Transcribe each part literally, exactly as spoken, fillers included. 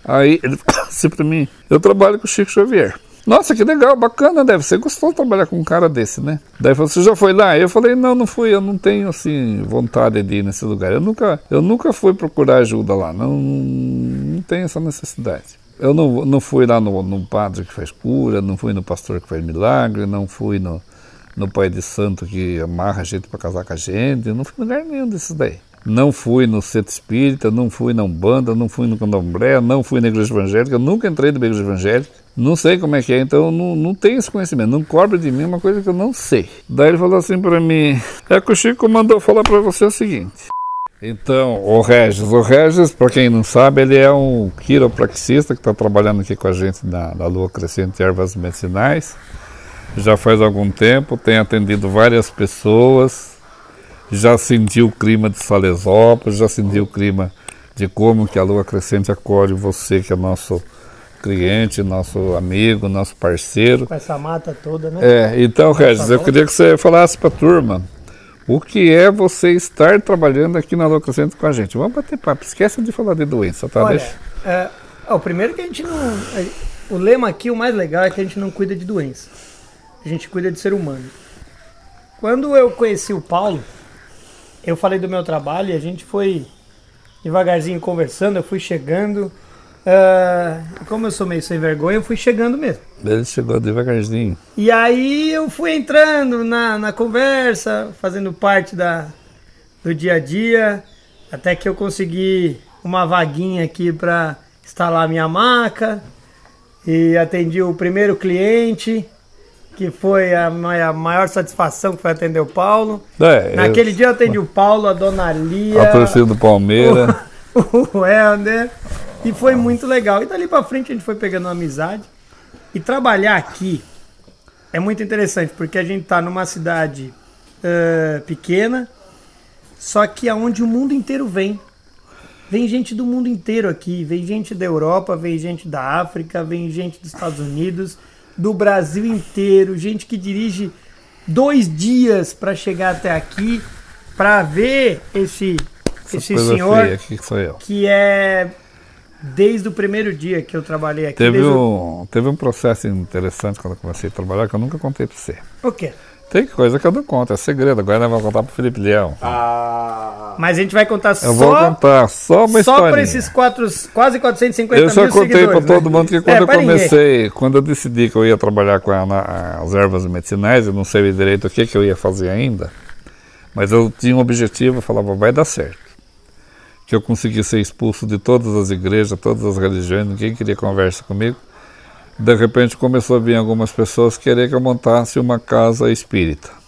Aí ele falou assim pra mim, eu trabalho com o Chico Xavier. Nossa, que legal, bacana, deve ser gostoso trabalhar com um cara desse, né? Daí ele falou, você já foi lá? Eu falei, não, não fui, eu não tenho, assim, vontade de ir nesse lugar. Eu nunca, eu nunca fui procurar ajuda lá, não, não tenho essa necessidade. Eu não, não fui lá no, no padre que faz cura, não fui no pastor que faz milagre, não fui no, no pai de santo que amarra a gente para casar com a gente, eu não fui em lugar nenhum desses daí. Não fui no centro espírita, não fui na Umbanda, não fui no Candomblé, não fui na igreja evangélica, eu nunca entrei na igreja evangélica, não sei como é que é, então eu não, não tenho esse conhecimento, não cobre de mim uma coisa que eu não sei. Daí ele falou assim para mim, é que o Chico mandou falar para você o seguinte. Então, o Regis, o Regis, para quem não sabe, ele é um quiropraxista que está trabalhando aqui com a gente na, na Lua Crescente Ervas Medicinais, já faz algum tempo, tem atendido várias pessoas, já sentiu o clima de Salesópolis, já sentiu o clima de como que a Lua Crescente acolhe você, que é nosso cliente, nosso amigo, nosso parceiro. Com essa mata toda, né? É, então, Regis, eu queria que você falasse para a turma o que é você estar trabalhando aqui na Lua Crescente com a gente. Vamos bater papo, esquece de falar de doença, tá? Olha, Deixa. É, é, o primeiro que a gente não... O lema aqui, o mais legal, é que a gente não cuida de doença. A gente cuida de ser humano. Quando eu conheci o Paulo, eu falei do meu trabalho e a gente foi devagarzinho conversando, eu fui chegando. Uh, como eu sou meio sem vergonha, eu fui chegando mesmo. Ele chegou devagarzinho. E aí eu fui entrando na, na conversa, fazendo parte da, do dia a dia, até que eu consegui uma vaguinha aqui para instalar a minha maca. E atendi o primeiro cliente, que foi a maior satisfação, que foi atender o Paulo. É, Naquele eu... dia eu atendi o Paulo, a dona Lia, a torcida do Palmeiras, o, o Helder, e foi muito legal. E dali pra frente a gente foi pegando uma amizade. E trabalhar aqui é muito interessante, porque a gente tá numa cidade uh, pequena, só que aonde o mundo inteiro vem. Vem gente do mundo inteiro aqui, vem gente da Europa, vem gente da África, vem gente dos Estados Unidos, do Brasil inteiro, gente que dirige dois dias para chegar até aqui, para ver esse, esse senhor aqui que, sou eu. que é desde o primeiro dia que eu trabalhei aqui. Teve, desde um, o... teve um processo interessante quando eu comecei a trabalhar que eu nunca contei para você. O quê? Tem coisa que eu não conto, é segredo. Agora nós vamos contar pro Felipe Leão. Ah. Mas a gente vai contar só... Eu vou contar só uma só historinha. Só para esses quatro, quase quatrocentos e cinquenta mil seguidores. Eu já contei para todo né? mundo que quando é, eu comecei, ninguém. quando eu decidi que eu ia trabalhar com a, na, as ervas medicinais, eu não sabia direito o que, que eu ia fazer ainda, mas eu tinha um objetivo, eu falava, vai dar certo. Que eu consegui ser expulso de todas as igrejas, todas as religiões, ninguém queria conversa comigo. De repente começou a vir algumas pessoas querer que eu montasse uma casa espírita.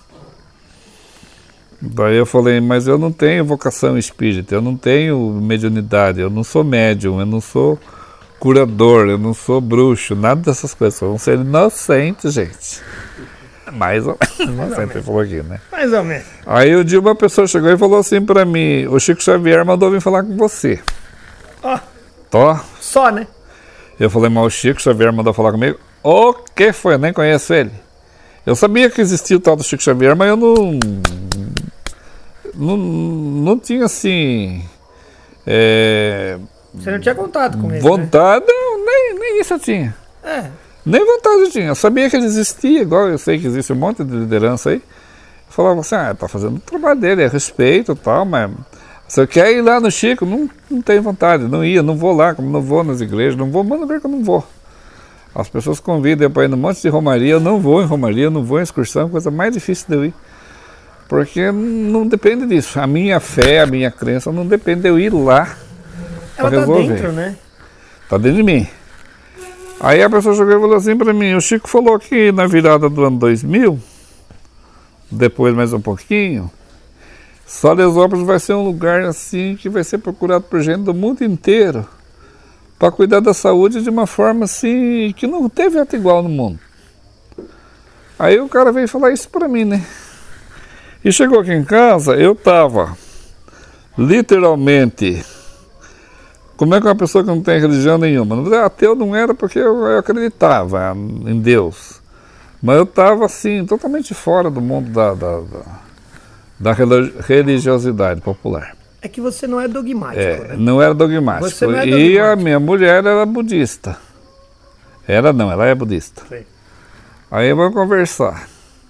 Daí eu falei, mas eu não tenho vocação espírita, eu não tenho mediunidade, eu não sou médium, eu não sou curador, eu não sou bruxo, nada dessas coisas. Eu vou ser inocente, gente. Mais ou menos, inocente, ele falou aqui, né? Mais ou menos. Aí um dia uma pessoa chegou e falou assim pra mim, o Chico Xavier mandou vir falar com você. Ó. Oh. Tô? Só, né? Eu falei, mas o Chico Xavier mandou falar comigo? O que foi? Eu nem conheço ele. Eu sabia que existia o tal do Chico Xavier, mas eu não... Não, não tinha assim. É, Você não tinha contato com ele? Vontade, né? não, nem, nem isso eu tinha. É. Nem vontade eu tinha. Eu sabia que ele existia, igual eu sei que existe um monte de liderança aí. Eu falava assim, ah, tá fazendo o trabalho dele, é respeito e tal, mas você quer ir lá no Chico? Não, não tenho vontade, não ia, não vou lá, como não vou nas igrejas, não vou, manda ver que eu não vou. As pessoas convidam para ir num monte de romaria, eu não vou em romaria, eu não vou em excursão, coisa mais difícil de eu ir. Porque não depende disso. A minha fé, a minha crença não depende de eu ir lá para resolver. Tá dentro, né? Tá dentro de mim. Aí a pessoa chegou e falou assim para mim, o Chico falou que na virada do ano dois mil, depois mais um pouquinho, Salesópolis vai ser um lugar assim que vai ser procurado por gente do mundo inteiro para cuidar da saúde de uma forma assim que não teve até igual no mundo. Aí o cara veio falar isso para mim, né? E chegou aqui em casa, eu estava literalmente, como é que uma pessoa que não tem religião nenhuma, ateu não era porque eu, eu acreditava em Deus, mas eu estava assim, totalmente fora do mundo da, da, da, da religiosidade popular. É que você não é dogmático, É, né? não era dogmático. Você não é E dogmático. a minha mulher era budista. Era não, ela é budista. Sim. Aí vamos conversar.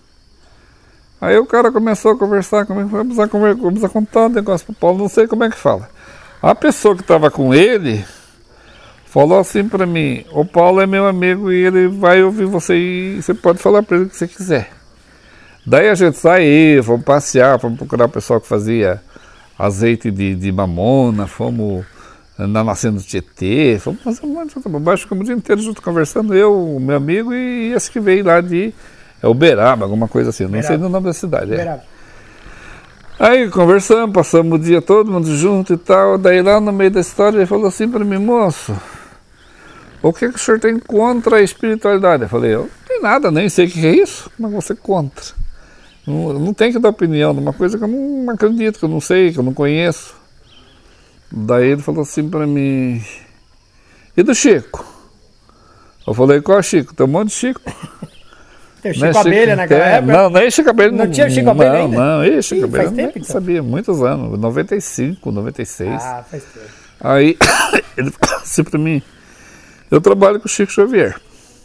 Aí o cara começou a conversar comigo, vamos a, conver- vamos a contar um negócio pro Paulo, não sei como é que fala. A pessoa que estava com ele falou assim pra mim: o Paulo é meu amigo e ele vai ouvir você e você pode falar pra ele o que você quiser. Daí a gente saiu, fomos passear, fomos procurar o pessoal que fazia azeite de, de mamona, fomos na nascente do Tietê, fomos fazer um monte de outra bobagem, ficamos o dia inteiro junto conversando, eu, o meu amigo e esse que veio lá de é Uberaba, alguma coisa assim, não Uberaba. sei o nome da cidade. É. Uberaba. Aí conversamos, passamos o dia todo mundo junto e tal, daí lá no meio da história ele falou assim para mim: moço, o que, que o senhor tem contra a espiritualidade? Eu falei: eu não tenho nada, nem sei o que é isso, mas você contra. Não, não tem que dar opinião numa coisa que eu não acredito, que eu não sei, que eu não conheço. Daí ele falou assim pra mim: e do Chico? Eu falei: qual Chico? Tem um monte de Chico. Tem o Não é Chico Abelha naquela é, época? Não, não é Chico Abelha. Não tinha Chico Abelha Não, ainda? não, é Chico Ih, Abelha. faz Eu tempo, nem então. sabia, muitos anos, noventa e cinco, noventa e seis. Ah, faz tempo. Aí ele falou assim pra mim: eu trabalho com o Chico Xavier.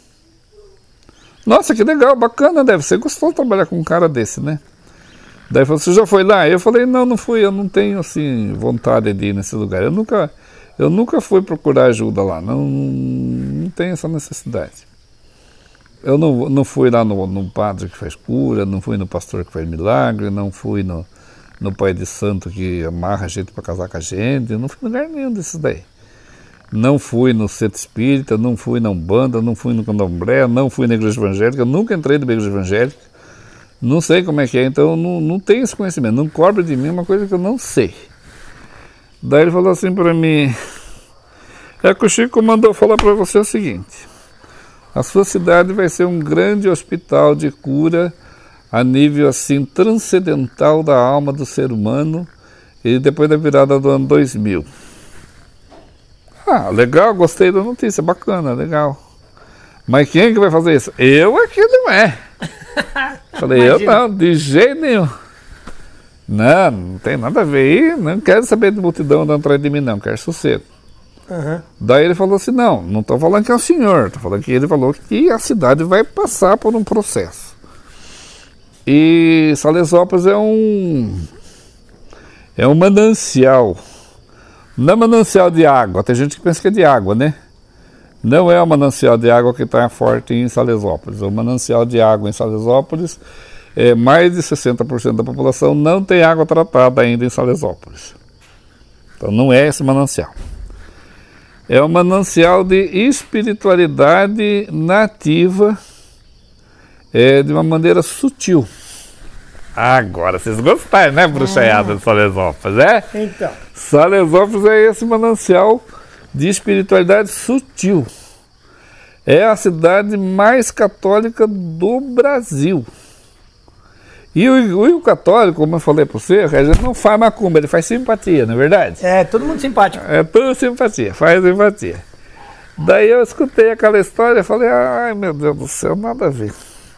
Nossa, que legal, bacana, deve ser gostoso trabalhar com um cara desse, né? Daí ele falou: você já foi lá? Eu falei: não, não fui, eu não tenho assim vontade de ir nesse lugar. Eu nunca, eu nunca fui procurar ajuda lá, não, não tenho essa necessidade. Eu não, não fui lá no, no padre que faz cura, não fui no pastor que faz milagre, não fui no, no pai de santo que amarra a gente para casar com a gente, eu não fui em lugar nenhum desses daí. Não fui no centro espírita, não fui na Umbanda, não fui no candomblé, não fui na igreja evangélica, eu nunca entrei na igreja evangélica, não sei como é que é, então eu não, não tenho esse conhecimento, não cobre de mim uma coisa que eu não sei. Daí ele falou assim para mim: é que o Chico mandou falar para você o seguinte: a sua cidade vai ser um grande hospital de cura a nível assim transcendental da alma do ser humano e depois da virada do ano dois mil. Ah, legal, gostei da notícia, bacana, legal. Mas quem é que vai fazer isso? Eu aqui não é. Falei: Imagina. eu não, de jeito nenhum. Não, não tem nada a ver, não quero saber de multidão andando atrás de mim não, quero sossego. Uhum. Daí ele falou assim: não, não estou falando que é o senhor, estou falando que ele falou que a cidade vai passar por um processo. E Salesópolis é um é um manancial, não é manancial de água, tem gente que pensa que é de água, né? Não é o manancial de água que está forte em Salesópolis, o manancial de água em Salesópolis, é, mais de sessenta por cento da população não tem água tratada ainda em Salesópolis. Então não é esse manancial. É um manancial de espiritualidade nativa, é, de uma maneira sutil. Agora, vocês gostaram, né, bruxaiada de Salesópolis, é? Então, Salesópolis é esse manancial de espiritualidade sutil. É a cidade mais católica do Brasil. E o, o, o católico, como eu falei para você, ele não faz macumba, ele faz simpatia, não é verdade? é todo mundo simpático. É tudo simpatia, faz simpatia. Daí eu escutei aquela história e falei: ai meu Deus do céu, nada a ver.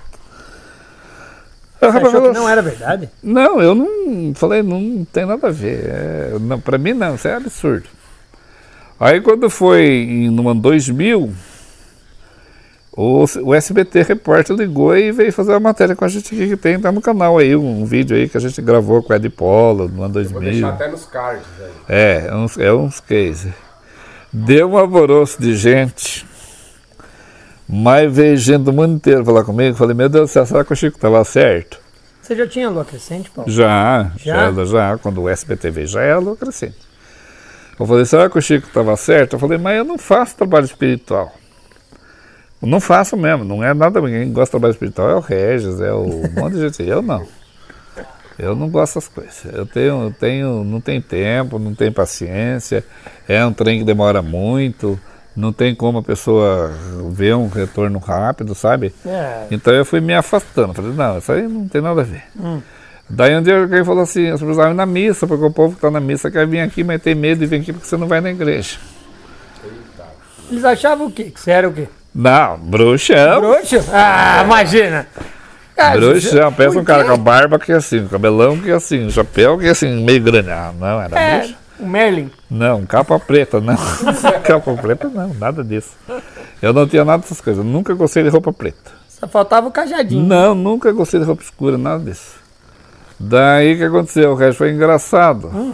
Você O rapaz achou falou que não era verdade? não, eu não falei, não tem nada a ver. É, não, para mim não, isso é absurdo. Aí quando foi em, no ano dois mil, o, o S B T Repórter ligou e veio fazer uma matéria com a gente aqui que tem, tá no canal aí, um, um vídeo aí que a gente gravou com o Ed Polo no ano dois mil. Vou deixar até nos cards aí. É, é uns, é uns cases. Deu um alvoroço de gente, mas veio gente do mundo inteiro falar comigo. Falei: meu Deus do céu, será que o Chico estava certo? Você já tinha lua crescente, Paulo? Já, Já? já, já, quando o S B T veio, já é a lua crescente. Eu falei: será que o Chico estava certo? Eu falei: mas eu não faço trabalho espiritual. Eu não faço mesmo, não é nada. Quem gosta de trabalho espiritual é o Regis, é o um monte de gente. Eu não. Eu não gosto dessas coisas. Eu tenho, eu tenho, não tenho tempo, não tenho paciência. É um trem que demora muito. Não tem como a pessoa ver um retorno rápido, sabe? É. Então eu fui me afastando. Falei: não, isso aí não tem nada a ver. Hum. Daí um dia alguém falou assim: você precisava ir na missa, porque o povo que está na missa quer vir aqui, mas tem medo de vir aqui porque você não vai na igreja. Eles achavam o quê? Que você era o quê? Não, bruxão. Bruxo? Ah, imagina! Ah, Virou já- chão, pensa por um cara quê? com a barba que é assim, o cabelão que é assim, o chapéu que é assim, meio grande. Ah, não, era É, bruxo. o Merlin. Não, capa preta, não. Capa preta não, nada disso. Eu não tinha nada dessas coisas, eu nunca gostei de roupa preta. Só faltava o cajadinho. Não, nunca gostei de roupa escura, nada disso. Daí o que aconteceu? O resto foi engraçado. Hum.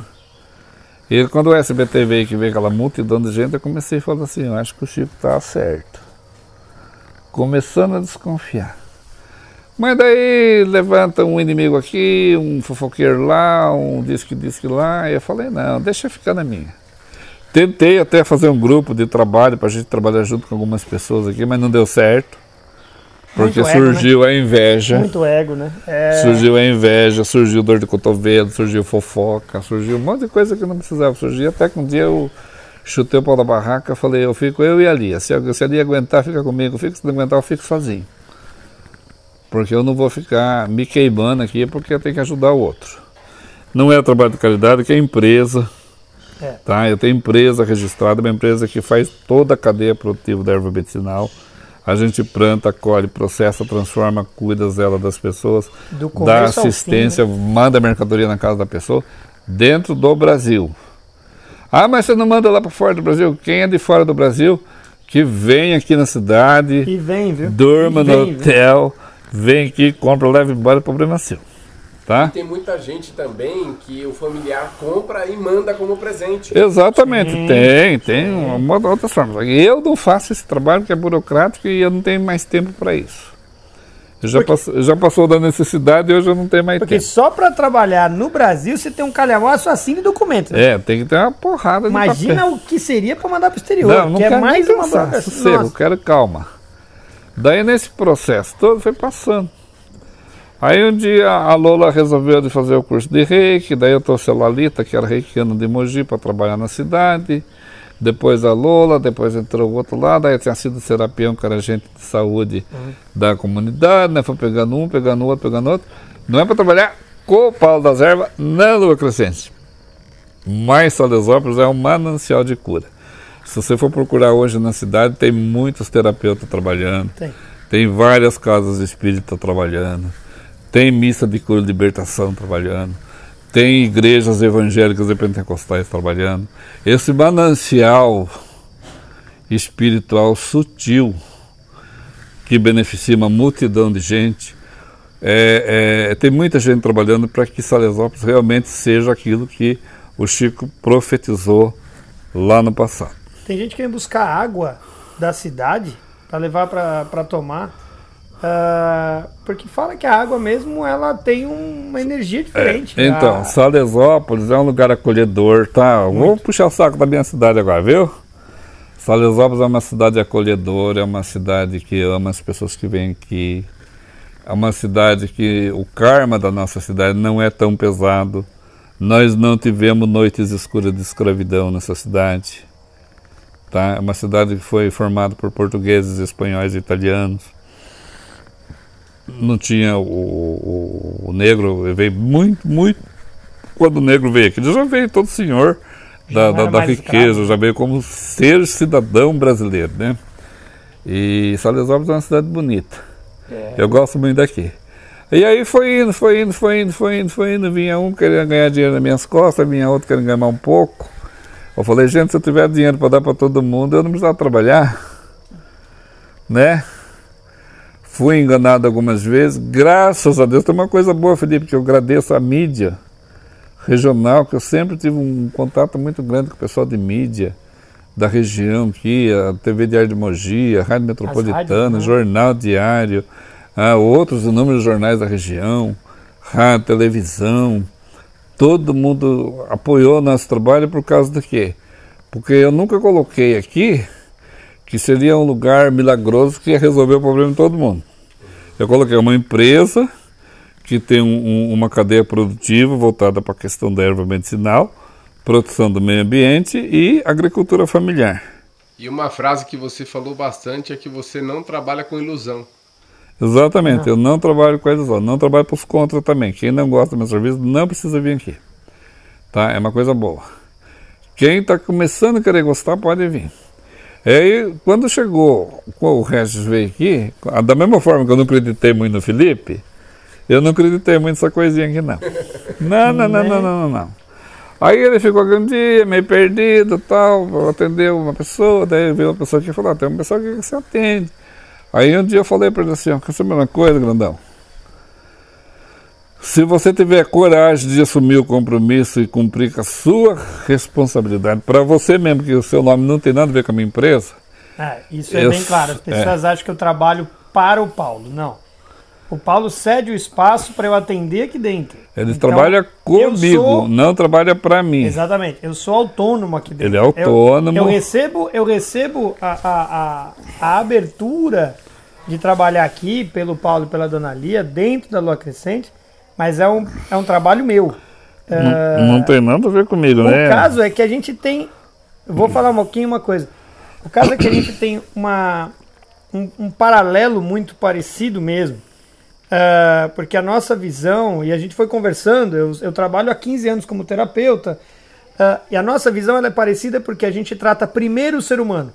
E quando o S B T veio, que veio aquela multidão de gente, eu comecei a falar assim, eu acho que o Chico tá certo. Começando a desconfiar. Mas daí levanta um inimigo aqui, um fofoqueiro lá, um disque disque lá, e eu falei, não, deixa eu ficar na minha. Tentei até fazer um grupo de trabalho para a gente trabalhar junto com algumas pessoas aqui, mas não deu certo. Porque Muito ego, surgiu a inveja. Muito ego, né? É, Surgiu a inveja, surgiu dor de cotovelo, surgiu fofoca, surgiu um monte de coisa que não precisava surgir. Até que um dia eu chutei o pau da barraca, falei, eu fico eu e a Lia. Se a, se a Lia aguentar, fica comigo. Fico, se não aguentar, eu fico sozinho. Porque eu não vou ficar me queimando aqui, porque eu tenho que ajudar o outro. Não é trabalho de caridade, que é empresa. É. Tá? Eu tenho empresa registrada, uma empresa que faz toda a cadeia produtiva da erva medicinal. A gente planta, colhe, processa, transforma, cuida dela das pessoas, Do dá começo ao assistência, fim, né? manda mercadoria na casa da pessoa, dentro do Brasil. Ah, mas você não manda lá para fora do Brasil? Quem é de fora do Brasil, que vem aqui na cidade, E vem, viu? durma E no vem, viu? hotel, vem aqui, compra, leva embora, o problema é seu. Tá? Tem muita gente também que o familiar compra e manda como presente. Exatamente, Sim, tem, tem uma, outras formas. Eu não faço esse trabalho que é burocrático e eu não tenho mais tempo para isso. Eu já, Porque- passou, já passou da necessidade e hoje eu não tenho mais Porque tempo. só pra trabalhar no Brasil você tem um calhamaço assim de documento. Né? É, tem que ter uma porrada de Imagina papel. o que seria pra mandar pro exterior. Não, não que é quero mais nem uma pensar, burocracia. sossego, eu Nossa. quero calma. Daí nesse processo todo foi passando. Aí um dia a Lola resolveu de fazer o curso de reiki, daí eu trouxe a Lalita, que era reikiana de Mogi, para trabalhar na cidade. Depois a Lola, depois entrou o outro lado, aí tinha sido o Serapião, que era agente de saúde da comunidade, né? Foi pegando um, pegando outro, pegando outro. Não é para trabalhar com o Paulo das Ervas na Lua Crescente. Mas Salesópolis é um manancial de cura. Se você for procurar hoje na cidade, tem muitos terapeutas trabalhando, Tem. tem várias casas espíritas trabalhando, tem missa de cura e libertação trabalhando, tem igrejas evangélicas e pentecostais trabalhando. Esse manancial espiritual sutil que beneficia uma multidão de gente, é, é, tem muita gente trabalhando para que Salesópolis realmente seja aquilo que o Chico profetizou lá no passado. Tem gente que vem buscar água da cidade para levar para tomar. ah, porque fala que a água mesmo ela tem uma energia diferente. É, então, da- Salesópolis é um lugar acolhedor, tá? Eu Vou puxar o saco da minha cidade agora, viu? Salesópolis é uma cidade acolhedora, é uma cidade que ama as pessoas que vêm aqui. É uma cidade que o karma da nossa cidade não é tão pesado. Nós não tivemos noites escuras de escravidão nessa cidade. Tá? É uma cidade que foi formada por portugueses, espanhóis e italianos. Não tinha o, o, o negro, veio muito, muito. Quando o negro veio aqui, ele já veio todo senhor da, Já da, era da mais riqueza, escravo. já veio como ser cidadão brasileiro, né? E Salesópolis é uma cidade bonita. É. Eu gosto muito daqui. E aí foi indo, foi indo, foi indo, foi indo, foi indo. Vinha um querendo ganhar dinheiro nas minhas costas, vinha outro querendo ganhar um pouco. Eu falei, gente, se eu tiver dinheiro para dar para todo mundo, eu não precisava trabalhar. Né? Fui enganado algumas vezes. Graças a Deus, tem uma coisa boa, Felipe, que eu agradeço à mídia regional, que eu sempre tive um contato muito grande com o pessoal de mídia da região aqui, a T V Diário de Mogi, a Rádio Metropolitana, rádios, né? Jornal Diário, ah, outros inúmeros jornais da região, rádio, televisão. Todo mundo apoiou o nosso trabalho por causa do quê? Porque eu nunca coloquei aqui que seria um lugar milagroso que ia resolver o problema de todo mundo. Eu coloquei uma empresa que tem um, um, uma cadeia produtiva voltada para a questão da erva medicinal, produção do meio ambiente e agricultura familiar. E uma frase que você falou bastante é que você não trabalha com ilusão. Exatamente, eu não trabalho com eles, não trabalho para os contra também. Quem não gosta do meu serviço não precisa vir aqui. Tá? É uma coisa boa. Quem está começando a querer gostar pode vir. E aí, quando chegou, o Regis veio aqui, da mesma forma que eu não acreditei muito no Felipe, Eu não acreditei muito nessa coisinha aqui, não. Não, não, não, não, não, não, não. Aí ele ficou algum dia meio perdido e tal, atendeu uma pessoa, daí veio uma pessoa que falou, ah, tem uma pessoa aqui que você atende. Aí um dia eu falei para ele assim, ó, quer saber uma coisa, grandão? Se você tiver coragem de assumir o compromisso e cumprir com a sua responsabilidade, para você mesmo, que o seu nome não tem nada a ver com a minha empresa... É, isso é eu, bem claro, as pessoas é. acham que eu trabalho para o Paulo, não. O Paulo cede o espaço para eu atender aqui dentro. Ele então, trabalha comigo, sou... não trabalha para mim. Exatamente, eu sou autônomo aqui dentro. Ele é autônomo. Eu, eu recebo, eu recebo a, a, a, a abertura de trabalhar aqui pelo Paulo e pela Dona Lia, dentro da Lua Crescente, mas é um, é um trabalho meu. Não, uh, não tem nada a ver comigo, o né? O caso é que a gente tem... Eu vou falar um pouquinho uma coisa. O caso é que a gente tem uma, um, um paralelo muito parecido mesmo. Uh, porque a nossa visão, e a gente foi conversando, eu, eu trabalho há quinze anos como terapeuta, uh, e a nossa visão ela é parecida porque a gente trata primeiro o ser humano.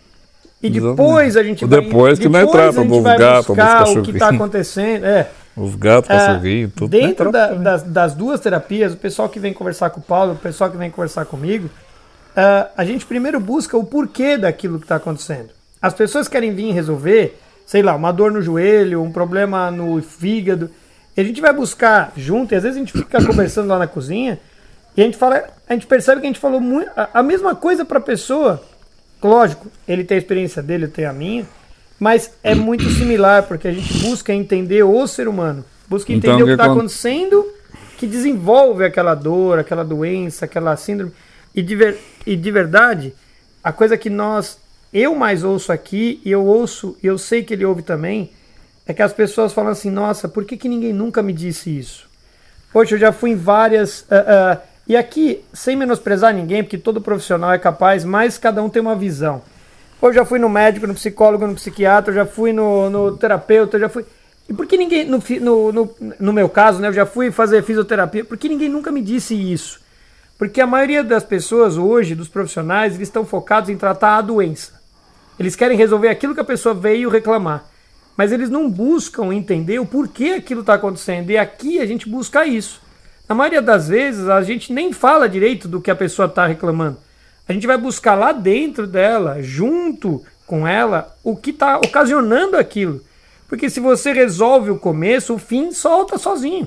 E depois a gente vai, depois que depois nós tratamos dos gatos, dos cachorrinhos. O que está acontecendo. É. Os gatos, cachorrinhos, uh, tudo. Dentro da, das, das duas terapias, o pessoal que vem conversar com o Paulo, o pessoal que vem conversar comigo, uh, a gente primeiro busca o porquê daquilo que está acontecendo. As pessoas querem vir resolver, sei lá, uma dor no joelho, um problema no fígado, e a gente vai buscar junto, e às vezes a gente fica conversando lá na cozinha, e a gente fala, a gente percebe que a gente falou muito, a, a mesma coisa para a pessoa. Lógico, ele tem a experiência dele, eu tenho a minha, mas é muito similar, porque a gente busca entender o ser humano, busca entender então, o que está acontecendo, que desenvolve aquela dor, aquela doença, aquela síndrome, e de, ver, e de verdade, a coisa que nós, eu mais ouço aqui, e eu ouço, e eu sei que ele ouve também, é que as pessoas falam assim, nossa, por que, que ninguém nunca me disse isso? Poxa, eu já fui em várias... Uh, uh, e aqui, sem menosprezar ninguém, porque todo profissional é capaz, mas cada um tem uma visão. Eu já fui no médico, no psicólogo, no psiquiatra, eu já fui no, no terapeuta, eu já fui... E por que ninguém, no, no, no, no meu caso, né, eu já fui fazer fisioterapia, por que ninguém nunca me disse isso? Porque a maioria das pessoas hoje, dos profissionais, eles estão focados em tratar a doença. Eles querem resolver aquilo que a pessoa veio reclamar. Mas eles não buscam entender o porquê aquilo está acontecendo. E aqui a gente busca isso. Na maioria das vezes, a gente nem fala direito do que a pessoa está reclamando. A gente vai buscar lá dentro dela, junto com ela, o que está ocasionando aquilo. Porque se você resolve o começo, o fim solta sozinho.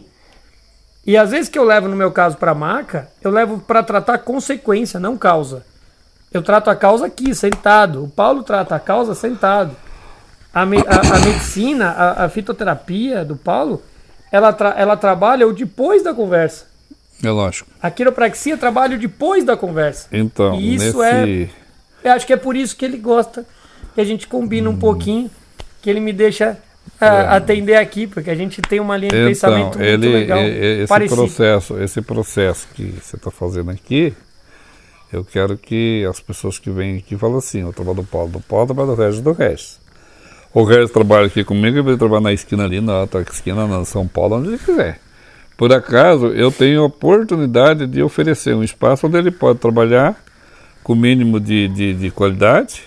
E às vezes que eu levo, no meu caso, para a maca, eu levo para tratar consequência, não causa. Eu trato a causa aqui, sentado. O Paulo trata a causa sentado. A, me, a, a medicina, a, a fitoterapia do Paulo... Ela, tra ela trabalha o depois da conversa. É lógico. A quiropraxia trabalha o depois da conversa. Então, e isso nesse... é... Eu acho que é por isso que ele gosta, que a gente combina hum. um pouquinho, que ele me deixa uh, é. atender aqui, porque a gente tem uma linha de então, pensamento muito ele, legal. Esse parecido. processo, esse processo que você está fazendo aqui, eu quero que as pessoas que vêm aqui falem assim, eu trabalho do Paulo, do Paulo, trabalho do Regis, do Regis. O Regis trabalha aqui comigo e vai trabalhar na esquina ali, na outra esquina, na São Paulo, onde ele quiser. Por acaso, eu tenho a oportunidade de oferecer um espaço onde ele pode trabalhar com o mínimo de, de, de qualidade,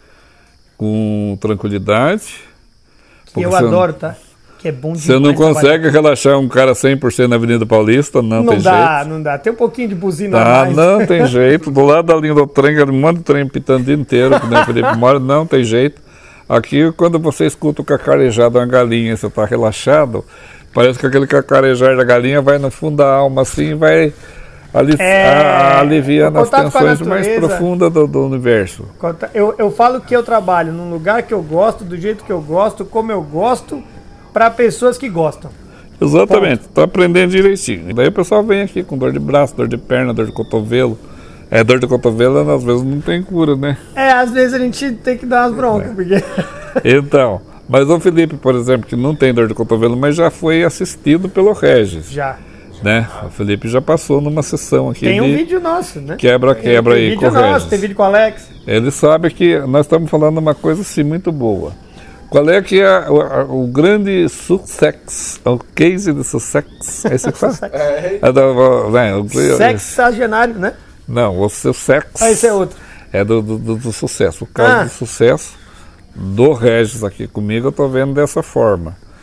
com tranquilidade. Que eu adoro, tá? Que é bom demais. Você não consegue relaxar um cara cem por cento na Avenida Paulista, não, não tem dá, jeito. Não dá, não dá. Tem um pouquinho de buzina ah, a mais. Não tem jeito. Do lado da linha do trem, ele manda o trem pitando o dia inteiro, que nem o Felipe mora, não tem jeito. Aqui, quando você escuta o cacarejado de uma galinha, você está relaxado, parece que aquele cacarejar da galinha vai no fundo da alma, assim, vai ali, é, a, aliviando as tensões mais profundas do, do universo. Eu, eu falo que eu trabalho num lugar que eu gosto, do jeito que eu gosto, como eu gosto, para pessoas que gostam. Exatamente, está aprendendo direitinho. E daí o pessoal vem aqui com dor de braço, dor de perna, dor de cotovelo. É, dor de cotovelo às vezes não tem cura, né? É, às vezes a gente tem que dar umas broncas, é. porque... Então, mas o Felipe, por exemplo, que não tem dor de cotovelo, mas já foi assistido pelo Regis. Já. Né? O Felipe já passou numa sessão aqui. Tem um de vídeo nosso, né? Quebra-quebra aí com o Regis. Nosso, tem vídeo com o Alex. Ele sabe que nós estamos falando uma coisa assim muito boa. Qual é que é o, o grande sucesso, o case de sucesso? É isso que fala? é. É do, né, o, Sexagenário, né? Não, o seu sexo ah, esse é outro. É do, do, do, do sucesso. O caso ah. do sucesso do Regis aqui comigo, eu estou vendo dessa forma.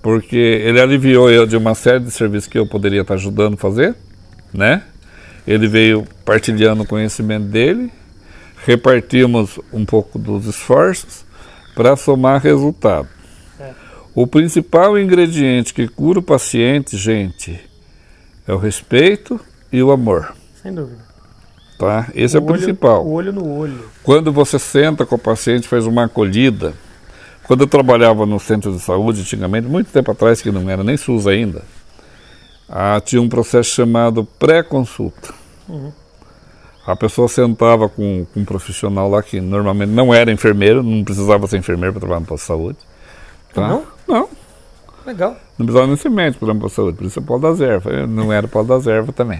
porque ele aliviou eu de uma série de serviços que eu poderia estar ajudando a fazer, né? Ele veio partilhando o conhecimento dele, repartimos um pouco dos esforços para somar resultado. É. O principal ingrediente que cura o paciente, gente, é o respeito e o amor. Sem dúvida. Tá? Esse o é o olho, principal. O olho no olho. Quando você senta com o paciente, faz uma acolhida. Quando eu trabalhava no centro de saúde, antigamente, muito tempo atrás, que não era nem SUS ainda, ah, tinha um processo chamado pré-consulta. Uhum. A pessoa sentava com, com um profissional lá que normalmente não era enfermeiro, não precisava ser enfermeiro para trabalhar no posto de saúde. Tá? Não? Não. Legal. Não precisava nem ser médico para trabalhar no posto de saúde, por isso é Paulo das Ervas. Eu não era Paulo das Ervas também.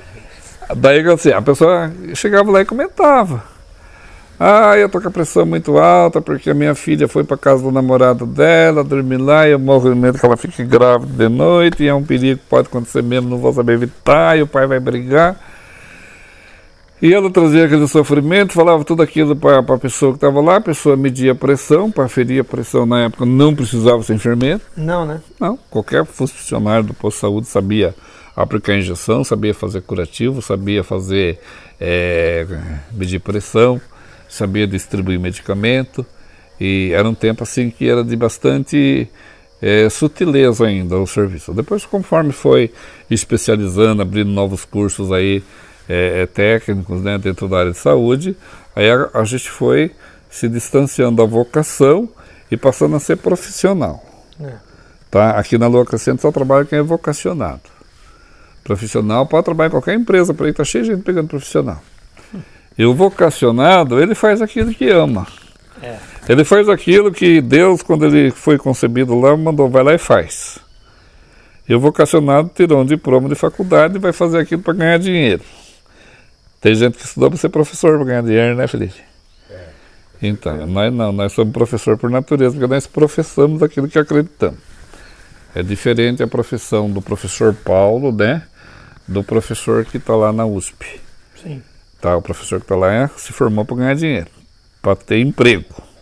Daí assim, a pessoa chegava lá e comentava. Ah, eu tô com a pressão muito alta porque a minha filha foi para casa do namorado dela, dormir lá, e eu morro de medo que ela fique grávida de noite, e é um perigo que pode acontecer mesmo, não vou saber evitar, e o pai vai brigar. E ela trazia aquele sofrimento, falava tudo aquilo para a pessoa que estava lá, a pessoa media a pressão, para aferir a pressão na época não precisava ser enfermeiro. Não, né? Não, qualquer funcionário do posto de saúde sabia aplicar injeção, sabia fazer curativo, sabia fazer, é, medir pressão, sabia distribuir medicamento, e era um tempo assim que era de bastante é, sutileza ainda o serviço. Depois, conforme foi especializando, abrindo novos cursos aí, É, é, técnicos, né, dentro da área de saúde, aí a, a gente foi se distanciando da vocação e passando a ser profissional. É. Tá? Aqui na Louca Centro só trabalha quem é vocacionado. Profissional pode trabalhar em qualquer empresa, por aí está cheio de gente pegando profissional. E o vocacionado, ele faz aquilo que ama. É. Ele faz aquilo que Deus, quando ele foi concebido lá, mandou, vai lá e faz. E o vocacionado tirou um diploma de faculdade e vai fazer aquilo para ganhar dinheiro. Tem gente que estudou para ser professor para ganhar dinheiro, né, Felipe? É. Então, é. nós não, nós somos professor por natureza, porque nós professamos aquilo que acreditamos. É diferente a profissão do professor Paulo, né, do professor que está lá na U S P. Sim. Tá, o professor que está lá é, se formou para ganhar dinheiro, para ter emprego.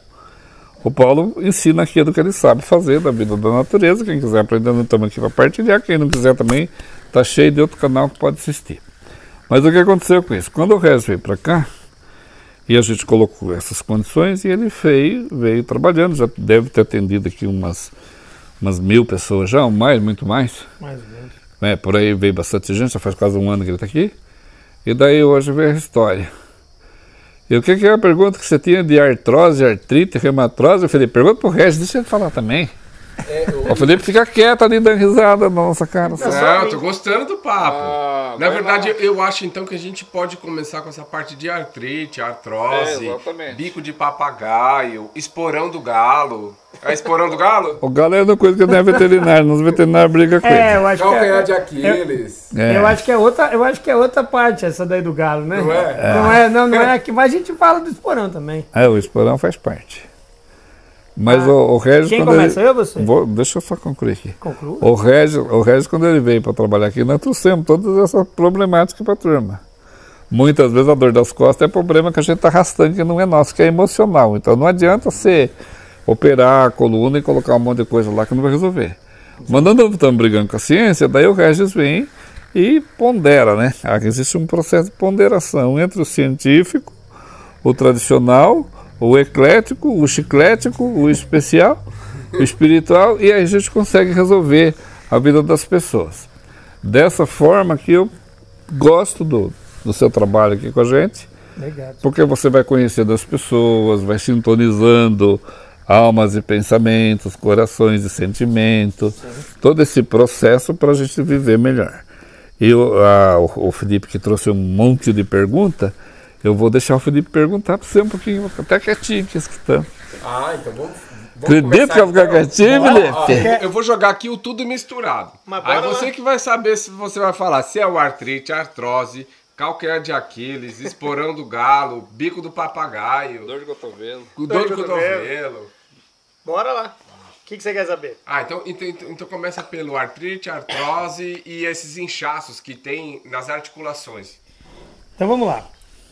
O Paulo ensina aquilo que ele sabe fazer da vida da natureza. Quem quiser aprender, não estamos aqui para partilhar. Quem não quiser também, está cheio de outro canal que pode assistir. Mas o que aconteceu com isso? Quando o Regis veio para cá, e a gente colocou essas condições, e ele veio, veio trabalhando, já deve ter atendido aqui umas, umas mil pessoas já, ou mais, muito mais. Mais ou menos. É, por aí veio bastante gente, já faz quase um ano que ele está aqui. E daí hoje veio a história. E o que, que é a pergunta que você tinha de artrose, artrite, reumatose? Eu falei, pergunta pro Regis, deixa ele falar também. É, eu... O Felipe fica quieto ali dando risada na nossa cara. Não, eu tô gostando do papo. Ah, Na verdade, eu, eu acho então que a gente pode começar com essa parte de artrite, artrose, é, bico de papagaio, esporão do galo. É esporão do galo? O galo é uma coisa que não é veterinário, nos veterinários brigam com ele. É, eu acho Calcanhar que é, de Aquiles. Eu, é. eu, acho que é outra, eu acho que é outra parte essa daí do galo, né? Não é? é. Não é, não, não é aqui, mas a gente fala do esporão também. É, o esporão faz parte. Mas ah, o, o Regis... Quem começa, ele, eu ou você? Vou, deixa eu só concluir aqui. Conclua. O Regis, o Regis, quando ele veio para trabalhar aqui, nós trouxemos todas essas problemáticas para a turma. Muitas vezes a dor das costas é problema que a gente está arrastando, que não é nosso, que é emocional. Então não adianta você operar a coluna e colocar um monte de coisa lá que não vai resolver. Mas nós estamos brigando com a ciência, daí o Regis vem e pondera, né? Existe um processo de ponderação entre o científico, o tradicional, o eclético, o chiclético, o especial, o espiritual, e aí a gente consegue resolver a vida das pessoas. Dessa forma que eu gosto do, do seu trabalho aqui com a gente, Legal. Porque você vai conhecendo as pessoas, vai sintonizando almas e pensamentos, corações e sentimentos, Sim. todo esse processo para a gente viver melhor. E o, a, o, o Felipe, que trouxe um monte de perguntas, eu vou deixar o Felipe perguntar para você um pouquinho, vou ficar até quietinho aqui escutando. Ah, então vamos... Acredito que vai ficar quietinho, Felipe? Eu vou jogar aqui o tudo misturado. Aí você lá. que vai saber se você vai falar se é o artrite, artrose, calcanhar de Aquiles, esporão do galo, bico do papagaio. Dor de cotovelo. Dor, dor de cotovelo. cotovelo. Bora lá. O que, que você quer saber? Ah, então, então, então começa pelo artrite, artrose e esses inchaços que tem nas articulações. Então vamos lá.